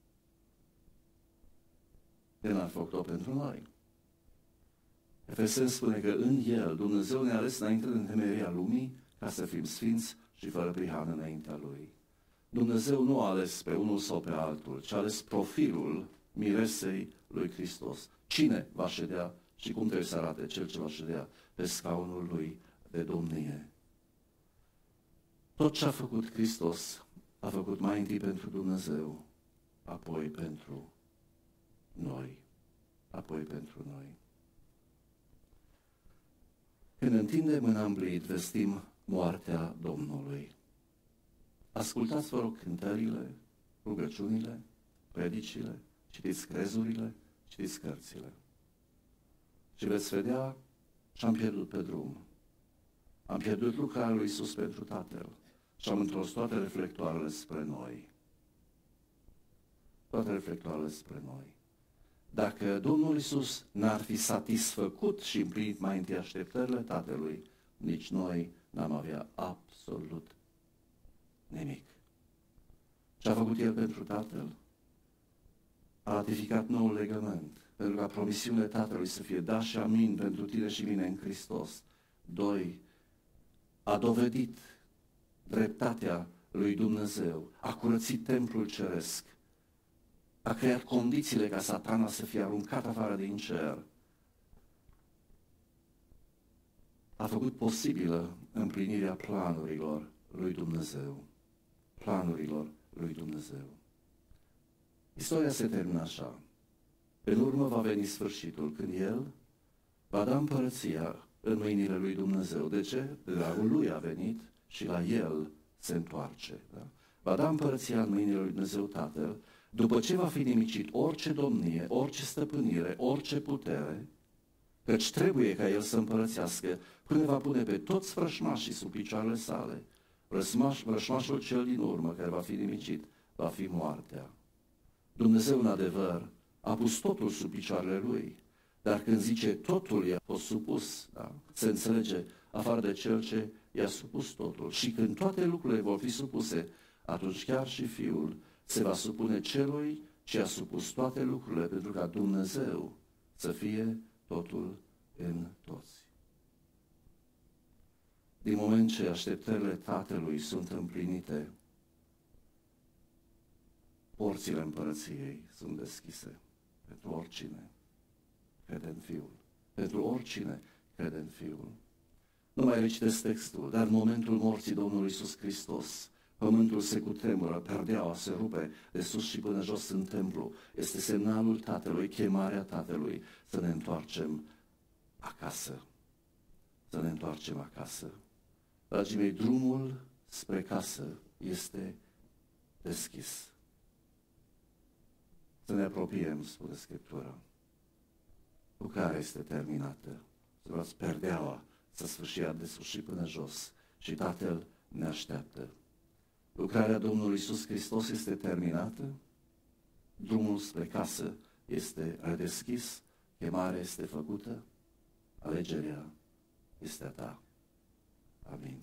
El n-ar fi făcut-o pentru noi. Efeseni spune că în El Dumnezeu ne-a ales înainte de întemeierea lumii ca să fim sfinți și fără prihană înaintea Lui. Dumnezeu nu a ales pe unul sau pe altul, ci a ales profilul miresei lui Hristos. Cine va ședea și cum trebuie să arate cel ce va ședea pe scaunul Lui de domnie. Tot ce a făcut Hristos a făcut mai întâi pentru Dumnezeu, apoi pentru noi. Apoi pentru noi. Când întindem mâna îmblit, vestim moartea Domnului. Ascultați, vă rog, cântările, rugăciunile, predicile, citiți crezurile, citiți cărțile. Și veți vedea ce am pierdut pe drum. Am pierdut lucrarea lui Iisus pentru Tatăl și am întors toate reflectoarele spre noi. Toate reflectoarele spre noi. Dacă Domnul Iisus n-ar fi satisfăcut și împlinit mai întâi așteptările Tatălui, nici noi n-am avea absolut nimic. Ce a făcut El pentru Tatăl? A ratificat noul legământ, pentru ca promisiunile Tatălui să fie da și amin pentru tine și mine în Hristos. 2. A dovedit dreptatea lui Dumnezeu, a curățit templul ceresc, a creat condițiile ca Satana să fie aruncat afară din cer, a făcut posibilă împlinirea planurilor lui Dumnezeu. Planurilor lui Dumnezeu. Istoria se termină așa. În urmă va veni sfârșitul, când El va da împărăția în mâinile lui Dumnezeu. De ce? Dragul Lui a venit și la El se întoarce. Da? Va da împărăția în mâinile lui Dumnezeu Tatăl, după ce va fi nimicit orice domnie, orice stăpânire, orice putere, căci trebuie ca El să împărățească până va pune pe toți vrășmașii sub picioarele sale. Vrășmașul cel din urmă, care va fi nimicit, va fi moartea. Dumnezeu, în adevăr, a pus totul sub picioarele Lui, dar când zice totul i-a fost supus, da? Se înțelege afară de Cel ce i-a supus totul. Și când toate lucrurile vor fi supuse, atunci chiar și Fiul se va supune Celui ce a supus toate lucrurile, pentru ca Dumnezeu să fie totul în toți. Din moment ce așteptările Tatălui sunt împlinite, porțile împărăției sunt deschise pentru oricine crede în Fiul. Pentru oricine crede în Fiul. Nu mai recitesc textul, dar în momentul morții Domnului Iisus Hristos, pământul se cutremură, perdeaua se rupe de sus și până jos în templu. Este semnalul Tatălui, chemarea Tatălui să ne întoarcem acasă. Să ne întoarcem acasă. Dragii mei, drumul spre casă este deschis. Să ne apropiem, spune Scriptura. Lucrarea este terminată. Să luați perdeaua, să sfârșia de sus și până jos. Și Tatăl ne așteaptă. Lucrarea Domnului Iisus Hristos este terminată. Drumul spre casă este redeschis. Chemarea este făcută. Alegerea este a ta. Amin.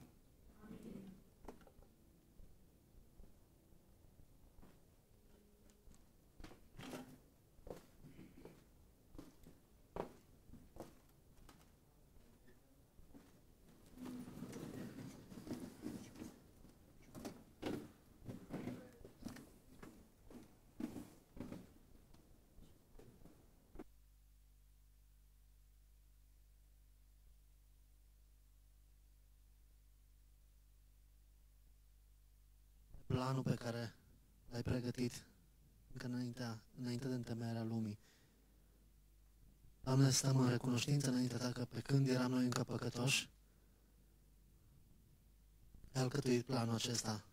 Planul pe care l-ai pregătit încă înainte de întemeierea lumii. Doamne, stăm în recunoștință înaintea Ta că pe când eram noi încă păcătoși, ai alcătuit planul acesta.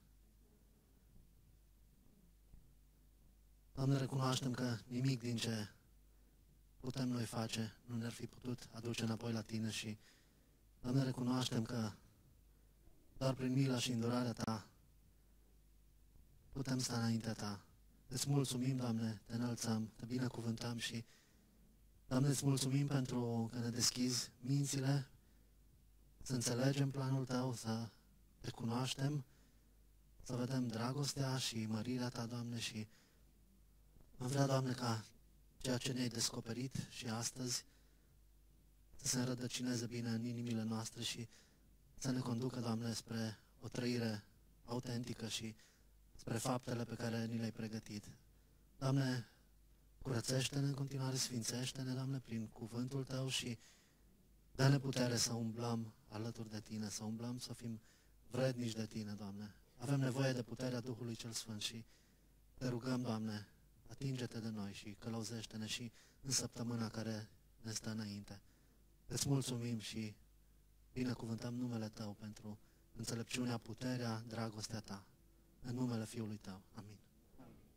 Doamne, recunoaștem că nimic din ce putem noi face nu ne-ar fi putut aduce înapoi la Tine și, Doamne, recunoaștem că doar prin mila și îndurarea Ta putem sta înaintea Ta. Îți mulțumim, Doamne, Te înălțăm, Te binecuvântăm și, Doamne, îți mulțumim pentru că ne deschizi mințile să înțelegem planul Tău, să Te cunoaștem, să vedem dragostea și mărirea Ta, Doamne, și am vrea, Doamne, ca ceea ce ne-ai descoperit și astăzi să se înrădăcineze bine în inimile noastre și să ne conducă, Doamne, spre o trăire autentică și spre faptele pe care ni le-ai pregătit. Doamne, curățește-ne în continuare, sfințește-ne, Doamne, prin cuvântul Tău și dă-ne putere să umblăm alături de Tine, să umblăm, să fim vrednici de Tine, Doamne. Avem nevoie de puterea Duhului Cel Sfânt și Te rugăm, Doamne, atinge-Te de noi și călăuzește-ne și în săptămâna care ne stă înainte. Îți mulțumim și binecuvântăm numele Tău pentru înțelepciunea, puterea, dragostea Ta. În numele Fiului Tău. Amin.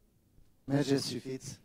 Mergeți și fiți.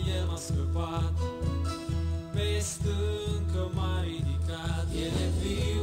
Pe stâncă m-a ridicat, El e viu.